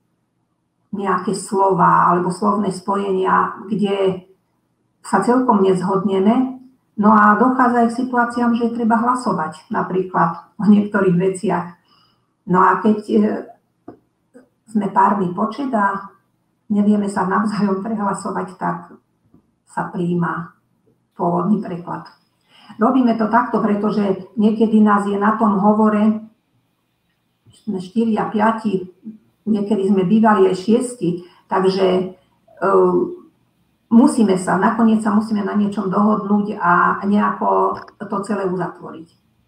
nejaké slova alebo slovné spojenia, kde sa celkom nezhodneme, no a dochádza aj k situáciám, že treba hlasovať napríklad o niektorých veciach. No a keď sme párny počet a nevieme sa navzájom prehlasovať, tak sa prijíma pôvodný preklad. Robíme to takto, pretože niekedy nás je na tom hovore 4 a 5, niekedy sme bývali aj 6, takže nakoniec sa musíme na niečom dohodnúť a nejako to celé uzatvoriť.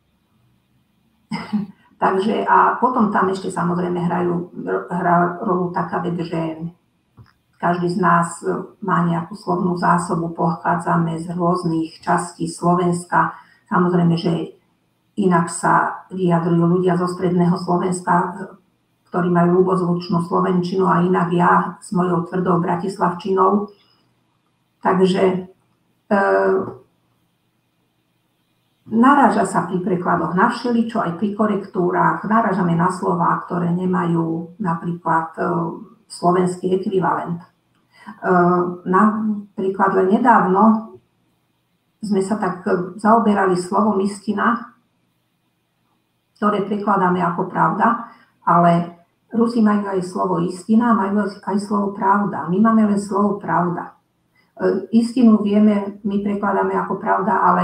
Takže a potom tam ešte samozrejme hrá rolu taká vec, že každý z nás má nejakú slovnú zásobu, pochádzame z rôznych častí Slovenska. Samozrejme, že inak sa vyjadrujú ľudia zo stredného Slovenska, ktorí majú ľubozvučnú slovenčinu a inak ja s mojou tvrdou bratislavčinou. Takže naráža sa pri prekladoch na všeličo, aj pri korektúrach, narážame na slová, ktoré nemajú napríklad slovenský ekvivalent. Napríklad len nedávno sme sa tak zaoberali slovom istina, ktoré prekladáme ako pravda, ale Rusi majú aj slovo istina, majú aj slovo pravda. My máme len slovo pravda. Istinu vieme, my prekladáme ako pravda, ale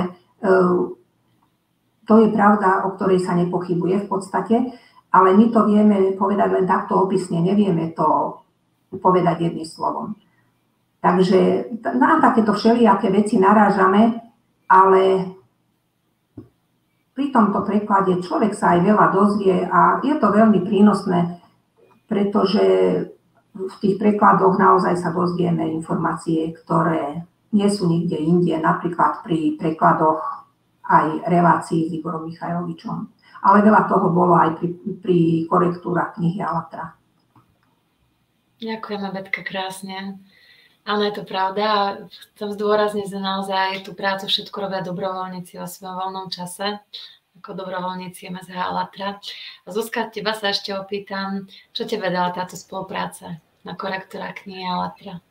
to je pravda, o ktorej sa nepochybuje v podstate, ale my to vieme povedať len takto opisne, nevieme to povedať jedným slovom. Takže na takéto všelijaké veci narážame, ale pri tomto preklade človek sa aj veľa dozvie a je to veľmi prínosné, pretože v tých prekladoch naozaj sa dozvieme informácie, ktoré nie sú nikde inde, napríklad pri prekladoch aj relácií s Igorom Michajlovičom. Ale veľa toho bolo aj pri korektúrach knihy Alatra. Ďakujeme, Betka, krásne. Áno, je to pravda. Chcem zdôrazniť, že naozaj tú prácu všetko robia dobrovoľníci vo svojom voľnom čase, ako dobrovoľníci MSH Alatra. Zuzka, teba sa ešte opýtam, čo tebe dala táto spolupráca na korektúra knihy Alatra?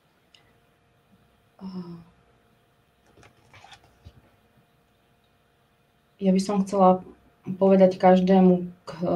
Ja by som chcela povedať každému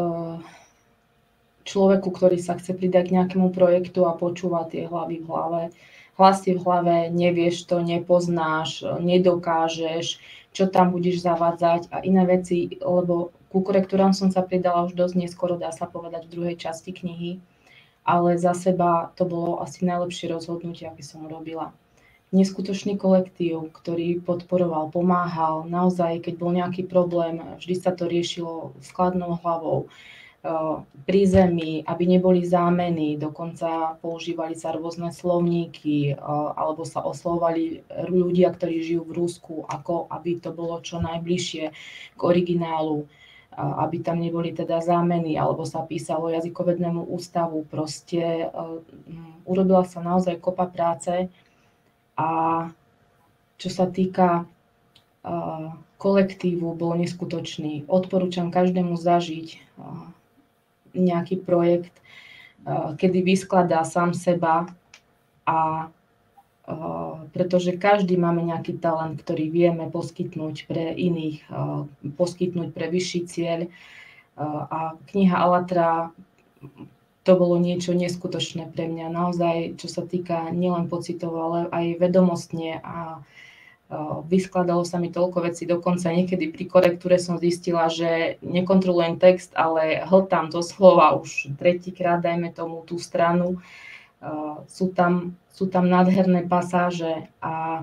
človeku, ktorý sa chce pridať k nejakému projektu a počúva tie hlavy v hlave. Hlasy v hlave, nevieš to, nepoznáš, nedokážeš, čo tam budeš zavádzať a iné veci, lebo ku korektúram som sa pridala už dosť neskoro, dá sa povedať, v druhej časti knihy, ale za seba to bolo asi najlepšie rozhodnutie, aké som urobila. Neskutočný kolektív, ktorý podporoval, pomáhal, naozaj, keď bol nejaký problém, vždy sa to riešilo s kladnou hlavou, pri zemi, aby neboli zámeny, dokonca používali sa rôzne slovníky, alebo sa oslovovali ľudia, ktorí žijú v Rusku, ako aby to bolo čo najbližšie k originálu, aby tam neboli teda zámeny, alebo sa písalo jazykovednému ústavu. Proste urobila sa naozaj kopa práce. A čo sa týka kolektívu, bol neskutočný. Odporúčam každému zažiť nejaký projekt, kedy vyskladá sám seba a pretože každý máme nejaký talent, ktorý vieme poskytnúť pre iných, poskytnúť pre vyšší cieľ. A kniha Alatra to bolo niečo neskutočné pre mňa. Naozaj, čo sa týka nielen pocitov, ale aj vedomostne a vyskladalo sa mi toľko vecí, dokonca niekedy pri korektúre som zistila, že nekontrolujem text, ale hltám doslova už tretíkrát, dajme tomu tú stranu. Sú tam nádherné pasáže a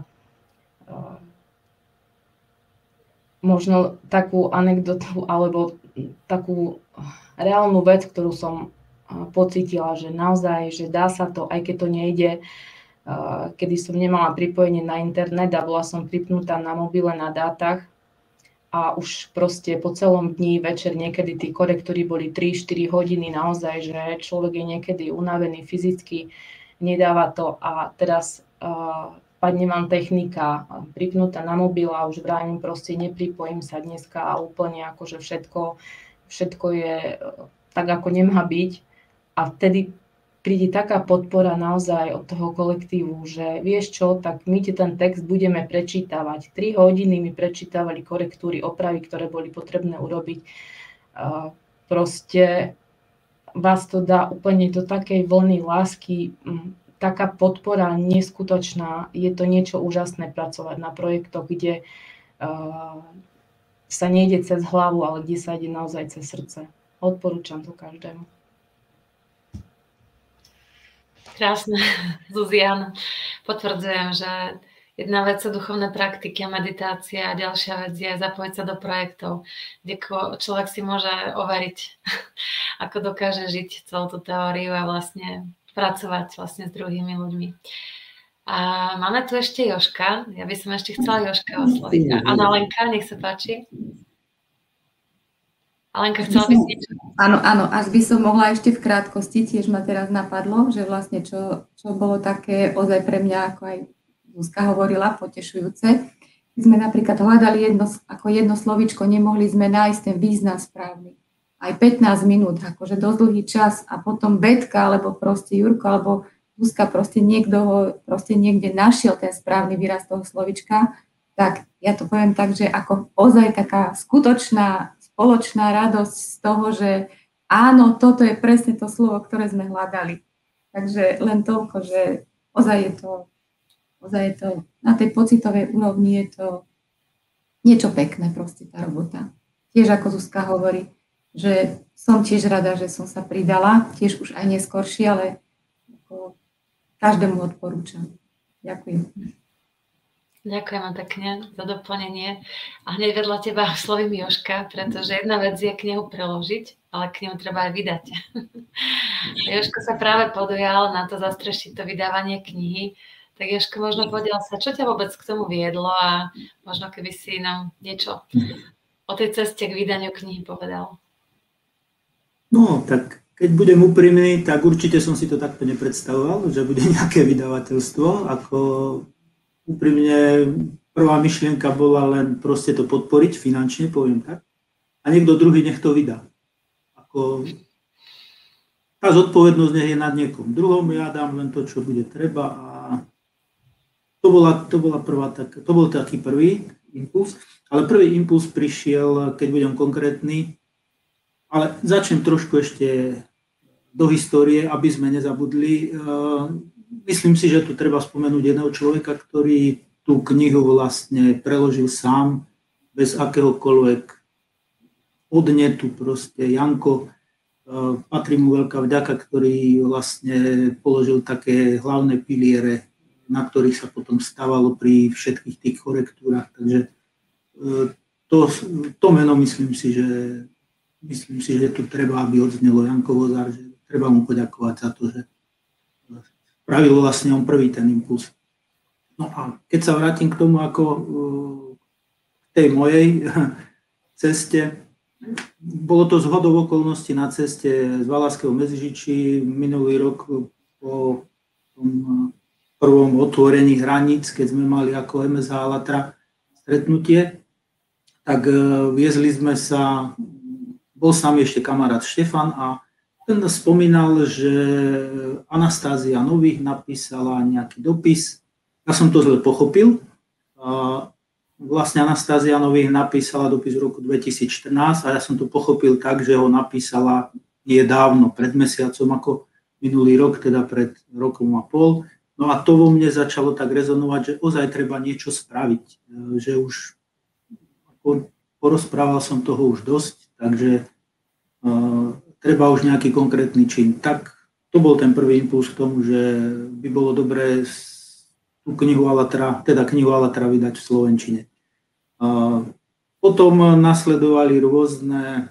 možno takú anekdotu alebo takú reálnu vec, ktorú som pocítila, že naozaj, že dá sa to, aj keď to nejde, kedy som nemala pripojenie na internet a bola som pripnutá na mobile na dátach a už proste po celom dni večer niekedy tí korektúry boli 3-4 hodiny naozaj, že človek je niekedy unavený fyzicky, nedáva to a teraz padne vám technika pripnutá na mobil a už vravím proste nepripojím sa dneska a úplne akože všetko je tak, ako nemá byť a vtedy príde taká podpora naozaj od toho kolektívu, že vieš čo, tak my ti ten text budeme prečítavať. 3 hodiny mi prečítavali korektúry, opravy, ktoré boli potrebné urobiť. Proste vás to dá úplne do takej vlny lásky, taká podpora neskutočná. Je to niečo úžasné pracovať na projektoch, kde sa nejde cez hlavu, ale kde sa ide naozaj cez srdce. Odporúčam to každému. Krásne, Zuziana. Potvrdzujem, že jedna vec sú duchovné praktiky a meditácia a ďalšia vec je zapojiť sa do projektov, kde človek si môže overiť, ako dokáže žiť celú tú teóriu a vlastne pracovať vlastne s druhými ľuďmi. A máme tu ešte Jožka. Ja by som ešte chcela Jožka osloviť. A Anna Lenka, nech sa páči. Alenka, chcela by si niečo? Áno, až by som mohla ešte v krátkosti, tiež ma teraz napadlo, že vlastne čo bolo také ozaj pre mňa, ako aj Zuzka hovorila, potešujúce. My sme napríklad hľadali jedno slovíčko, nemohli sme nájsť ten význam správny. Aj 15 minút, akože dosť dlhý čas a potom Betka, alebo proste Jurko, alebo Zuzka, proste niekto ho proste niekde našiel ten správny výraz toho slovíčka, tak ja to poviem tak, že ako ozaj taká skutočná spoločná radosť z toho, že áno, toto je presne to slovo, ktoré sme hľadali. Takže len toľko, že ozaj je to na tej pocitovej úrovni je to niečo pekné proste tá robota. Tiež ako Zuzka hovorí, že som tiež rada, že som sa pridala, tiež už aj neskoršie, ale každému odporúčam. Ďakujem. Ďakujem pekne za doplnenie. A hneď vedľa teba slovím Jožka, pretože jedna vec je knihu preložiť, ale knihu treba aj vydať. Jožko sa práve podujal na to zastrešiť to vydávanie knihy. Tak Jožko, možno podiel sa, čo ťa vôbec k tomu viedlo a možno keby si nám niečo o tej ceste k vydaniu knihy povedal. No, tak keď budem úprimný, tak určite som si to takto nepredstavoval, že bude nejaké vydavateľstvo, ako úprimne, prvá myšlienka bola len proste to podporiť finančne, poviem tak. A niekto druhý nech to vydá. Tá zodpovednosť nech je nad niekom druhom, ja dám len to, čo bude treba. A to bol taký prvý impuls. Ale prvý impuls prišiel, keď budem konkrétny, ale začnem trošku ešte do histórie, aby sme nezabudli. Myslím si, že tu treba spomenúť jedného človeka, ktorý tú knihu vlastne preložil sám, bez akéhokoľvek podnetu, proste Janko. Patrí mu veľká vďaka, ktorý vlastne položil také hlavné piliere, na ktorých sa potom stávalo pri všetkých tých korektúrach. Takže to meno myslím si, že tu treba, aby odznelo Janko Vozár, že treba mu poďakovať za to, že spravil vlastne on prvý ten impuls. No a keď sa vrátim k tomu, ako k tej mojej ceste, bolo to zhodou okolností na ceste z Valašského Medzižičí minulý rok po tom prvom otvorení hraníc, keď sme mali ako MSH Alatra stretnutie, tak viezli sme sa, bol s nami ešte kamarát Štefan a ten spomínal, že Anastázia Nových napísala nejaký dopis. Ja som to zle pochopil. Vlastne Anastázia Nových napísala dopis v roku 2014 a ja som to pochopil tak, že ho napísala dávno, pred mesiacom, ako minulý rok, teda pred rokom a pol. No a to vo mne začalo tak rezonovať, že ozaj treba niečo spraviť. Že už porozprával som toho už dosť, takže treba už nejaký konkrétny čin. Tak to bol ten prvý impuls k tomu, že by bolo dobré tú knihu Alatra vydať v slovenčine. Potom nasledovali rôzne,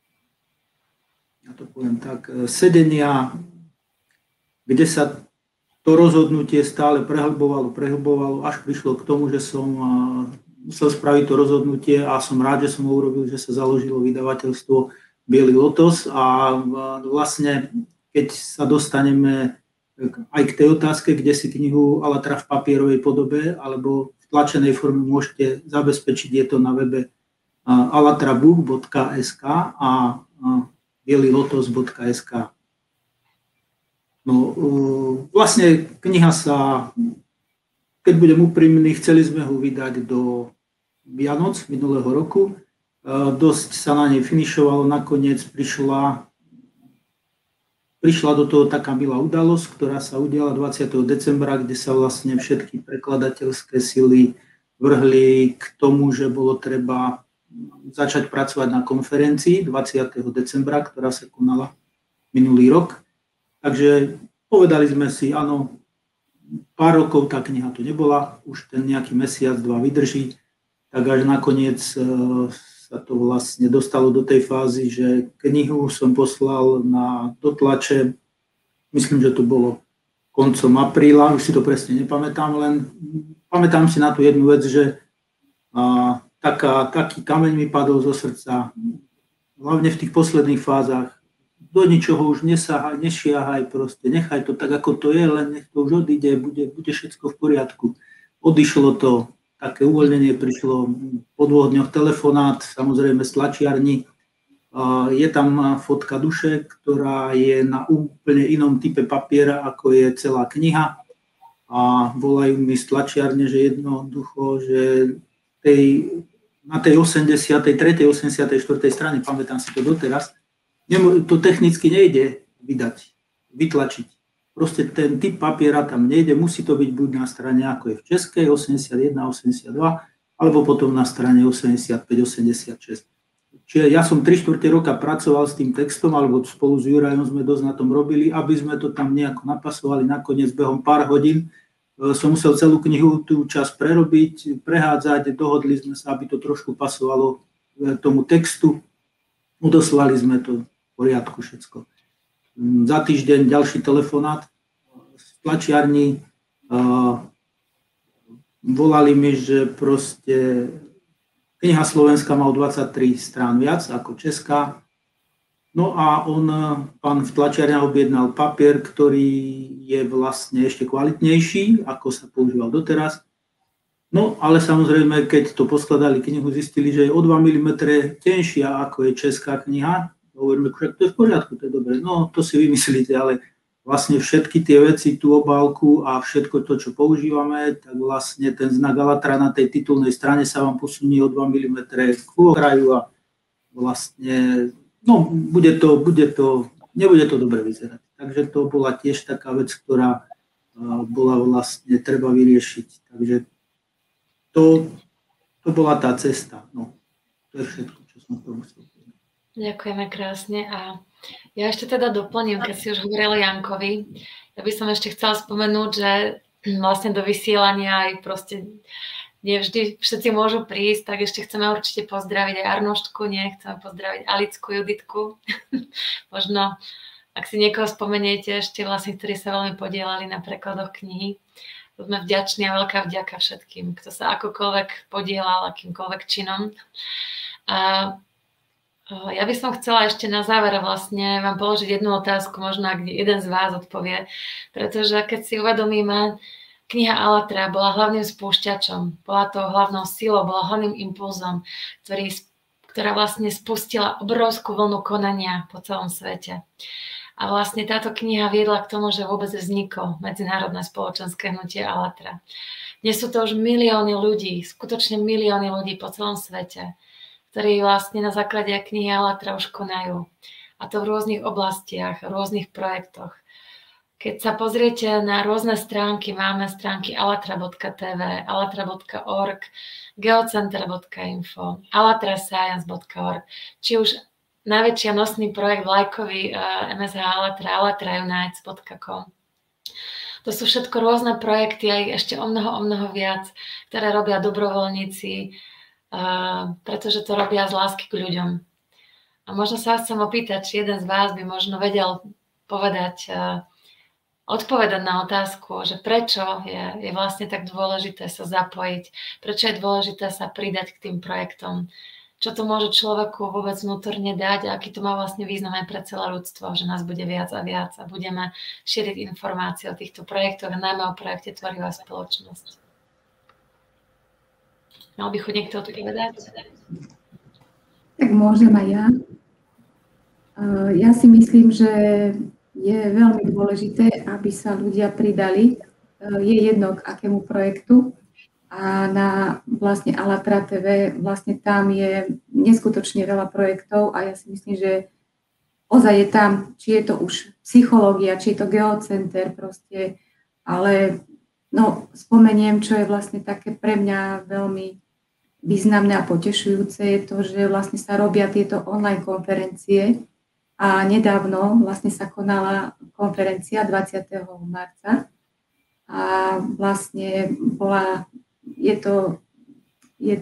ja to poviem tak, sedenia, kde sa to rozhodnutie stále prehlbovalo, až prišlo k tomu, že som musel spraviť to rozhodnutie a som rád, že som ho urobil, že sa založilo vydavateľstvo Bielý lotos a vlastne keď sa dostaneme aj k tej otázke, kde si knihu Alatra v papierovej podobe alebo v tlačenej forme môžete zabezpečiť, je to na webe alatrabook.sk a bielylotos.sk. No, vlastne kniha sa, keď budem úprimný, chceli sme ho vydať do Vianoc minulého roku. Dosť sa na nej finišovalo, nakoniec prišla do toho taká milá udalosť, ktorá sa udiala 20. decembra, kde sa vlastne všetky prekladateľské sily vrhli k tomu, že bolo treba začať pracovať na konferencii 20. decembra, ktorá sa konala minulý rok. Takže povedali sme si, áno, pár rokov tá kniha tu nebola, už ten nejaký mesiac, dva vydrží, tak až nakoniec sa to vlastne dostalo do tej fázy, že knihu som poslal na dotlače, myslím, že to bolo koncom apríla, už si to presne nepamätám, len pamätám si na tú jednu vec, že taký kameň mi padol zo srdca, hlavne v tých posledných fázach. Do ničoho už nešiahaj proste, nechaj to tak, ako to je, len nech to už odíde, bude všetko v poriadku. Odišlo to, také uvoľnenie prišlo po 2 dňoch telefonát, samozrejme z tlačiarni. Je tam fotka duše, ktorá je na úplne inom type papiera, ako je celá kniha. A volajú mi z tlačiarne, že jednoducho, že na tej 83., 84. strane, pamätám si to doteraz, to technicky nejde vytlačiť. Proste ten typ papiera tam nejde, musí to byť buď na strane, ako je v českej, 81, 82, alebo potom na strane 85, 86. Čiže ja som 3/4 roka pracoval s tým textom, alebo spolu s Jurajom sme dosť na tom robili, aby sme to tam nejako napasovali. Nakoniec behom pár hodín som musel celú knihu tú časť prerobiť, prehádzať, dohodli sme sa, aby to trošku pasovalo tomu textu. Odoslali sme to v poriadku všetko. Za týždeň ďalší telefonát z tlačiarni. Volali mi, že proste kniha slovenská má o 23 strán viac ako česká. No a pán v tlačiarni objednal papier, ktorý je vlastne ešte kvalitnejší, ako sa používal doteraz. No ale samozrejme, keď to poskladali knihu, zistili, že je o 2 mm tenšia, ako je česká kniha. Hovoríme, že to je v poriadku, to je dobré. No, to si vymyslíte, ale vlastne všetky tie veci, tú obálku a všetko to, čo používame, tak vlastne ten znak Alatra na tej titulnej strane sa vám posunie o 2 mm k okraju a vlastne, no, nebude to dobre vyzerať. Takže to bola tiež taká vec, ktorá bola vlastne treba vyriešiť. Takže to bola tá cesta. No, to je všetko, čo som to musel povedať. Ďakujeme krásne a ja ešte teda doplním, keď si už hovorila Jankovi, ja by som ešte chcela spomenúť, že vlastne do vysielania aj proste nevždy všetci môžu prísť, tak ešte chceme určite pozdraviť aj Arnoštku, chceme pozdraviť Alicku, Juditku, možno ak si niekoho spomeniete ešte vlastne, ktorí sa veľmi podielali na prekladoch knihy, to sme vďační a veľká vďaka všetkým, kto sa akokoľvek podielal, akýmkoľvek činom. Ja by som chcela ešte na záver vlastne vám položiť jednu otázku, možno ak jeden z vás odpovie, pretože keď si uvedomíme, kniha Alatra bola hlavným spúšťačom, bola tou hlavnou silou, bola hlavným impulzom, ktorá vlastne spustila obrovskú vlnu konania po celom svete. A vlastne táto kniha viedla k tomu, že vôbec vzniklo medzinárodné spoločenské hnutie Alatra. Dnes sú to už milióny ľudí, skutočne milióny ľudí po celom svete, ktorí vlastne na základe knihy Alatra už konajú. A to v rôznych oblastiach, v rôznych projektoch. Keď sa pozriete na rôzne stránky, máme stránky alatra.tv, alatra.org, geocenter.info, alatrascience.org, či už najväčší nosný projekt vlajkový MSH Alatra, alatraunites.com. To sú všetko rôzne projekty, aj ešte o mnoho viac, ktoré robia dobrovoľníci, pretože to robia z lásky k ľuďom. A možno sa vás chcem opýtať, či jeden z vás by možno vedel odpovedať na otázku, že prečo je vlastne tak dôležité sa zapojiť, prečo je dôležité sa pridať k tým projektom, čo to môže človeku vôbec vnútorne dať a aký to má vlastne význam aj pre celé ľudstvo, že nás bude viac a viac a budeme šíriť informácie o týchto projektoch a najmä o projekte Tvorivá spoločnosť. Mal by chuť niekto odpovedať? Tak môžem aj ja. Ja si myslím, že je veľmi dôležité, aby sa ľudia pridali. Je jedno k akému projektu. A na vlastne Alatra TV, vlastne tam je neskutočne veľa projektov a ja si myslím, že ozaj je tam, či je to už psychológia, či je to geocenter proste, ale no, spomeniem, čo je vlastne také pre mňa veľmi významné a potešujúce, je to, že vlastne sa robia tieto online konferencie A nedávno vlastne sa konala konferencia 20. marca a vlastne je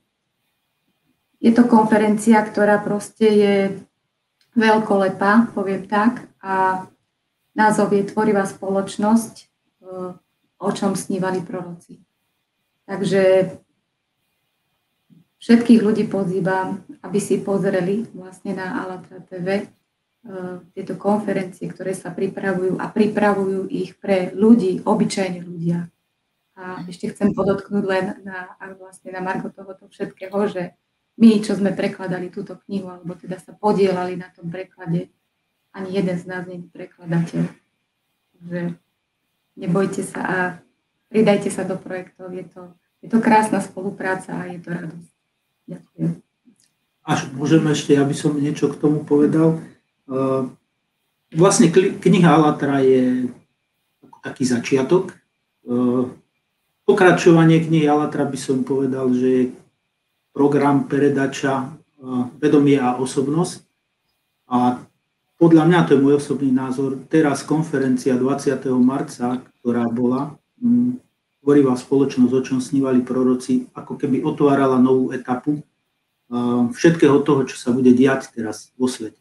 to konferencia, ktorá proste je veľkolepá, poviem tak, a názov je Tvorivá spoločnosť, o čom snívali proroci. Takže všetkých ľudí pozývam, aby si pozreli vlastne na ALLATRA TV tieto konferencie, ktoré sa pripravujú a pripravujú ich pre ľudí, obyčajných ľudia. A ešte chcem podotknúť len na margo tohoto všetkého, že my, čo sme prekladali túto knihu, alebo teda sa podielali na tom preklade, ani jeden z nás nie je prekladateľ. Takže nebojte sa a pridajte sa do projektov. Je to krásna spolupráca a je to radosť. Ďakujem. Až môžem ešte, aby som niečo k tomu povedal. Vlastne kniha ALLATRA je ako taký začiatok. Pokračovanie knihy ALLATRA by som povedal, že je program Peredača Vedomie a osobnosť. A podľa mňa, to je môj osobný názor, teraz konferencia 20. marca, ktorá bola Tvorivá spoločnosť, o čom snívali proroci, ako keby otvárala novú etapu všetkého toho, čo sa bude diať teraz vo svete.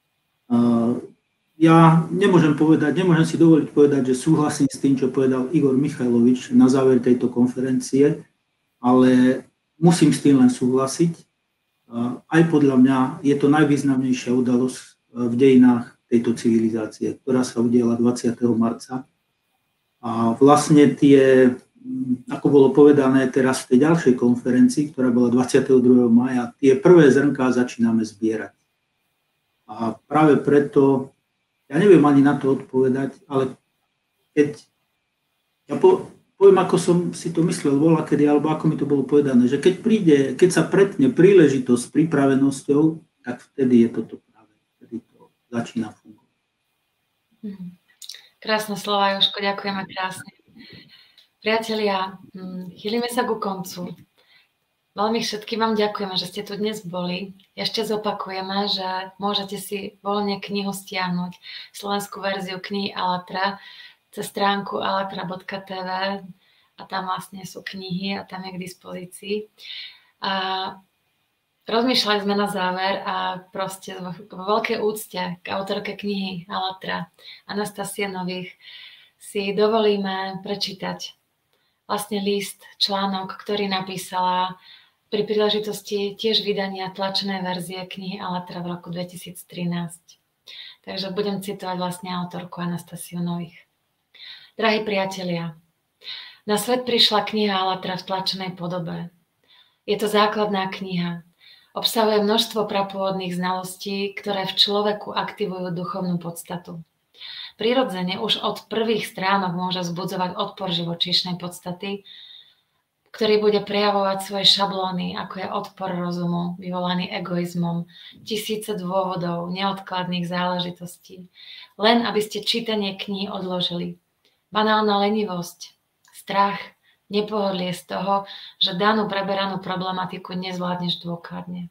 Ja nemôžem si dovoliť povedať, že súhlasím s tým, čo povedal Igor Michajlovič na záver tejto konferencie, ale musím s tým len súhlasiť. Aj podľa mňa je to najvýznamnejšia udalosť v dejinách tejto civilizácie, ktorá sa udiala 20. marca. A vlastne ako bolo povedané teraz v tej ďalšej konferencii, ktorá bola 22. maja, tie prvé zrnká začíname zbierať. A práve preto, ja neviem ani na to odpovedať, ale poviem, ako som si to myslel voľakedy, alebo ako mi to bolo povedané, že keď sa pretne príležitosť s pripravenosťou, tak vtedy je toto práve, vtedy to začína fungovať. Krásne slova, Jožko, ďakujeme krásne. Priatelia, chýlime sa ku koncu. Veľmi všetkým vám ďakujeme, že ste tu dnes boli. Ešte zopakujeme, že môžete si voľne knihu stiahnuť, slovenskú verziu knihy ALLATRA, cez stránku allatra.tv a tam vlastne sú knihy a tam je k dispozícii. A rozmýšľali sme na záver a proste vo veľkej úcte k autorke knihy ALLATRA, Anastasie Nových, si dovolíme prečítať vlastne list, článok, ktorý napísala pri príležitosti tiež vydania tlačenej verzie knihy ALLATRA v roku 2013. Takže budem citovať vlastne autorku Anastasiu Nových. Drahí priatelia, na svet prišla kniha ALLATRA v tlačenej podobe. Je to základná kniha. Obsahuje množstvo prapôvodných znalostí, ktoré v človeku aktivujú duchovnú podstatu. Prirodzene už od prvých stránok môže vzbudzovať odpor živočíšnej podstaty, ktorý bude prejavovať svoje šablóny, ako je odpor rozumu, vyvolaný egoizmom, tisíce dôvodov, neodkladných záležitostí, len aby ste čítanie kníh odložili. Banálna lenivosť, strach, nepohodlie z toho, že danú preberanú problematiku nezvládneš dôkladne.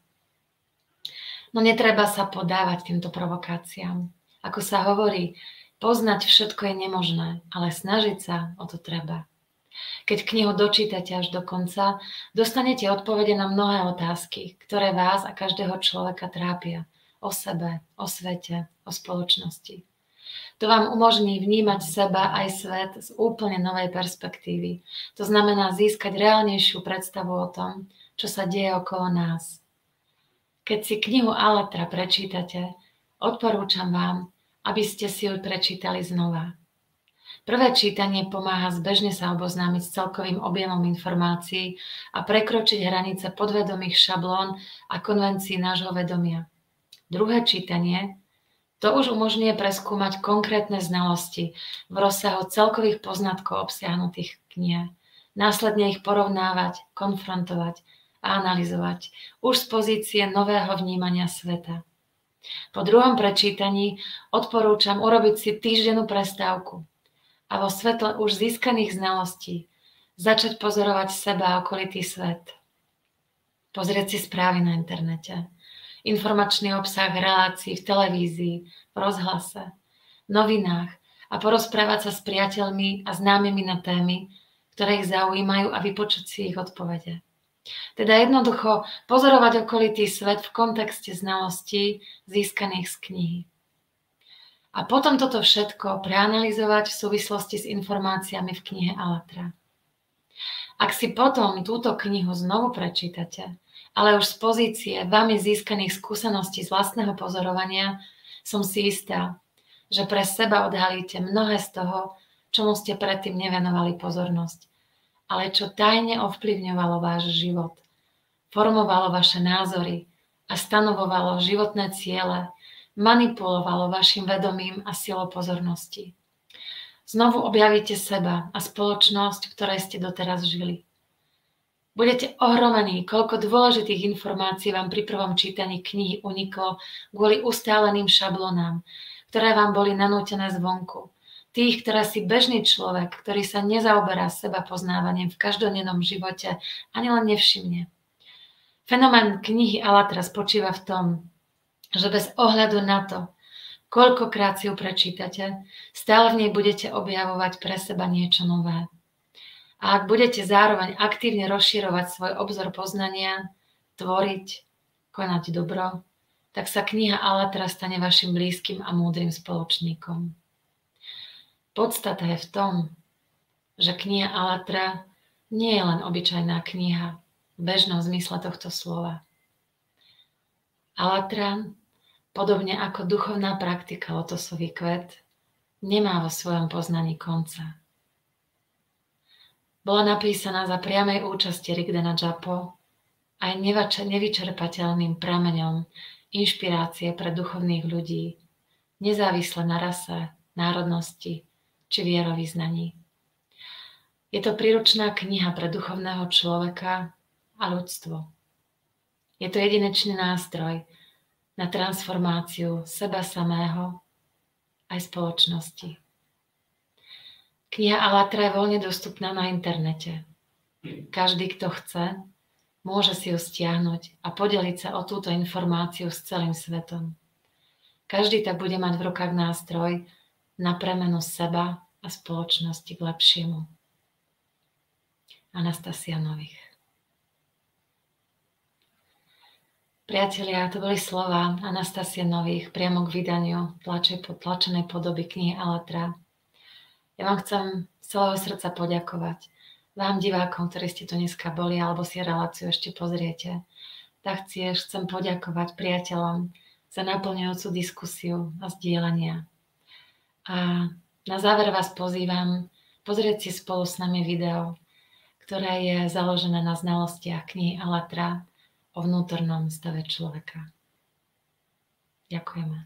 No netreba sa podávať týmto provokáciám. Ako sa hovorí, poznať všetko je nemožné, ale snažiť sa o to treba. Keď knihu dočítate až do konca, dostanete odpovede na mnohé otázky, ktoré vás a každého človeka trápia. O sebe, o svete, o spoločnosti. To vám umožní vnímať seba aj svet z úplne novej perspektívy. To znamená získať reálnejšiu predstavu o tom, čo sa deje okolo nás. Keď si knihu ALLATRA prečítate, odporúčam vám, aby ste si ju prečítali znova. Prvé čítanie pomáha zbežne sa oboznámiť s celkovým objemom informácií a prekročiť hranice podvedomých šablón a konvencií nášho vedomia. Druhé čítanie to už umožňuje preskúmať konkrétne znalosti v rozsahu celkových poznatkov obsiahnutých v knihe, následne ich porovnávať, konfrontovať a analyzovať už z pozície nového vnímania sveta. Po druhom prečítaní odporúčam urobiť si týždennú prestávku a vo svetle už získaných znalostí začať pozorovať seba a okolitý svet. Pozrieť si správy na internete, informačný obsah relácií v televízii, v rozhlase, v novinách a porozprávať sa s priateľmi a známymi na témy, ktoré ich zaujímajú a vypočuť si ich odpovede. Teda jednoducho pozorovať okolitý svet v kontexte znalostí získaných z knihy. A potom toto všetko preanalizovať v súvislosti s informáciami v knihe Allatra. Ak si potom túto knihu znovu prečítate, ale už z pozície vami získaných skúseností z vlastného pozorovania, som si istá, že pre seba odhalíte mnohé z toho, čomu ste predtým nevenovali pozornosť, ale čo tajne ovplyvňovalo váš život, formovalo vaše názory a stanovovalo životné ciele, manipulovalo vašim vedomím a silou pozornosti. Znovu objavíte seba a spoločnosť, v ktorej ste doteraz žili. Budete ohromení, koľko dôležitých informácií vám pri prvom čítaní knihy uniklo kvôli ustáleným šablonám, ktoré vám boli nanútené zvonku. Tých, ktoré si bežný človek, ktorý sa nezaoberá seba poznávaním v každodennom živote, ani len nevšimne. Fenomén knihy Allatra spočíva v tom, že bez ohľadu na to, koľkokrát si ju prečítate, stále v nej budete objavovať pre seba niečo nové. A ak budete zároveň aktívne rozširovať svoj obzor poznania, tvoriť, konať dobro, tak sa kniha Allatra stane vašim blízkym a múdrym spoločníkom. Podstata je v tom, že kniha Allatra nie je len obyčajná kniha v bežnom zmysle tohto slova. Allatra, podobne ako duchovná praktika lotosový kvet, nemá vo svojom poznaní konca. Bola napísaná za priamej účasti Rigdena Džapo aj nevyčerpateľným prameňom inšpirácie pre duchovných ľudí, nezávisle na rase, národnosti či vierovyznaní. Je to príručná kniha pre duchovného človeka a ľudstvo. Je to jedinečný nástroj na transformáciu seba samého aj spoločnosti. Kniha Allatra je voľne dostupná na internete. Každý, kto chce, môže si ju stiahnuť a podeliť sa o túto informáciu s celým svetom. Každý tak bude mať v rukách nástroj na premenu seba a spoločnosti k lepšiemu. Anastasia Nových. Priatelia, to boli slova Anastasie Nových priamo k vydaniu tlačenej podoby knihy Allatra. Ja vám chcem z celého srdca poďakovať. Vám, divákom, ktorí ste tu dneska boli alebo si reláciu ešte pozriete. Taktiež chcem poďakovať priateľom za naplňujúcu diskusiu a zdieľania. A na záver vás pozývam pozrieť si spolu s nami video, ktoré je založené na znalostiach knihy Allatra o vnútornom stave človeka. Ďakujeme.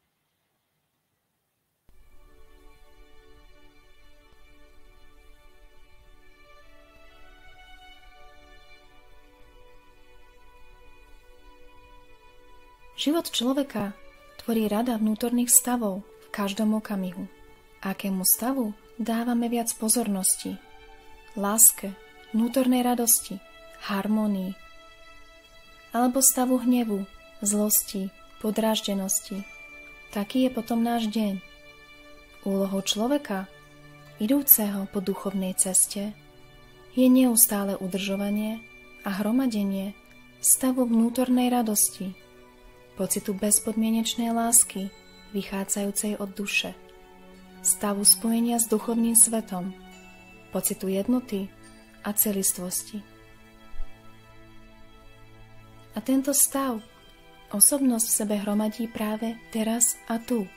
Život človeka tvorí rada vnútorných stavov v každom okamihu. Akému stavu dávame viac pozornosti? Láske, vnútornej radosti, harmónii, alebo stavu hnevu, zlosti, podráždenosti. Taký je potom náš deň. Úlohou človeka, idúceho po duchovnej ceste, je neustále udržovanie a hromadenie stavu vnútornej radosti, pocitu bezpodmienečnej lásky, vychádzajúcej od duše, stavu spojenia s duchovným svetom, pocitu jednoty a celistvosti. A tento stav osobnosť v sebe hromadí práve teraz a tu.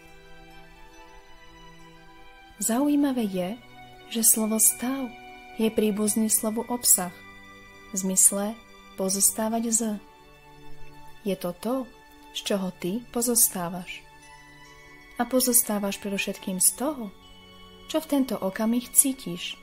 Zaujímavé je, že slovo stav je príbuzný slovu obsah, v zmysle pozostávať z. Je to to, z čoho ty pozostávaš. A pozostávaš predovšetkým z toho, čo v tento okamih cítiš.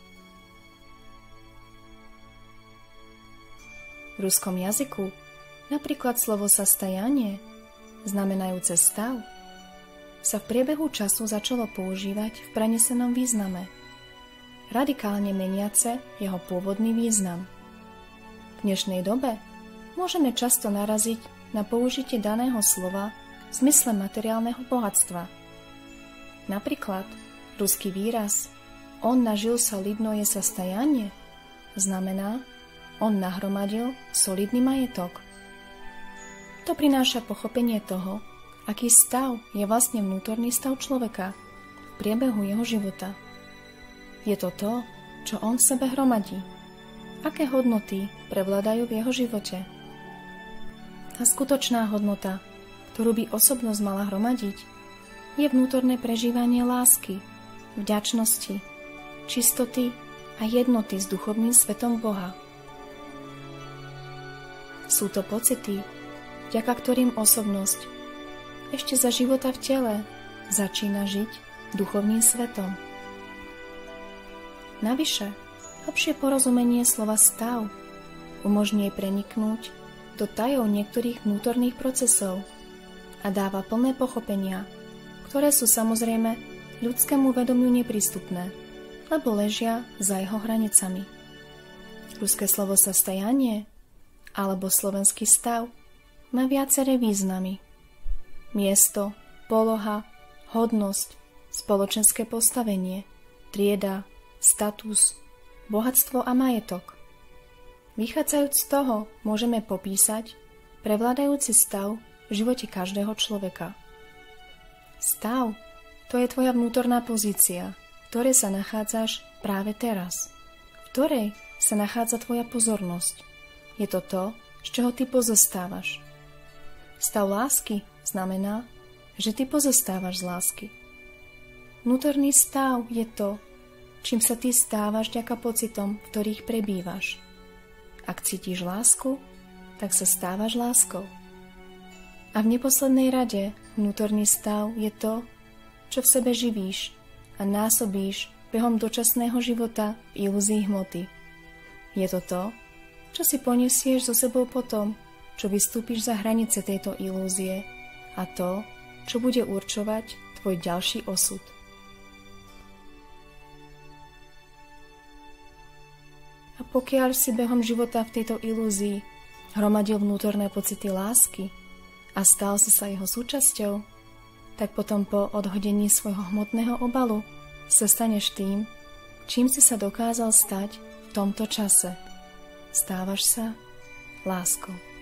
V ruskom jazyku napríklad slovo sastajanie, znamenajúce stav, sa v priebehu času začalo používať v prenesenom význame, radikálne meniace jeho pôvodný význam. V dnešnej dobe môžeme často naraziť na použitie daného slova v zmysle materiálneho bohatstva. Napríklad ruský výraz on nažil solidное состояние znamená on nahromadil solidný majetok. To prináša pochopenie toho, aký stav je vlastne vnútorný stav človeka v priebehu jeho života. Je to to, čo on v sebe hromadí. Aké hodnoty prevládajú v jeho živote. A skutočná hodnota, ktorú by osobnosť mala hromadiť, je vnútorné prežívanie lásky, vďačnosti, čistoty a jednoty s duchovným svetom Boha. Sú to pocity, vďaka ktorým osobnosť ešte za života v tele začína žiť duchovným svetom. Navyše, hlbšie porozumenie slova stav umožňuje preniknúť do tajov niektorých vnútorných procesov a dáva plné pochopenia, ktoré sú samozrejme ľudskému vedomiu neprístupné, lebo ležia za jeho hranicami. Ruské slovo состояние alebo slovenský stav má viaceré významy. Miesto, poloha, hodnosť, spoločenské postavenie, trieda, status, bohatstvo a majetok. Vychádzajúc z toho môžeme popísať prevládajúci stav v živote každého človeka. Stav to je tvoja vnútorná pozícia, v ktorej sa nachádzaš práve teraz, v ktorej sa nachádza tvoja pozornosť. Je to to, z čoho ty pozostávaš. Stav lásky znamená, že ty pozostávaš z lásky. Vnútorný stav je to, čím sa ty stávaš vďaka pocitom, v ktorých prebývaš. Ak cítiš lásku, tak sa stávaš láskou. A v neposlednej rade vnútorný stav je to, čo v sebe živíš a násobíš behom dočasného života v ilúzii hmoty. Je to to, čo si poniesieš so sebou potom, čo vystúpiš za hranice tejto ilúzie a to, čo bude určovať tvoj ďalší osud. A pokiaľ si behom života v tejto ilúzii hromadil vnútorné pocity lásky a stal si sa jeho súčasťou, tak potom po odhodení svojho hmotného obalu sa staneš tým, čím si sa dokázal stať v tomto čase. Stávaš sa láskou.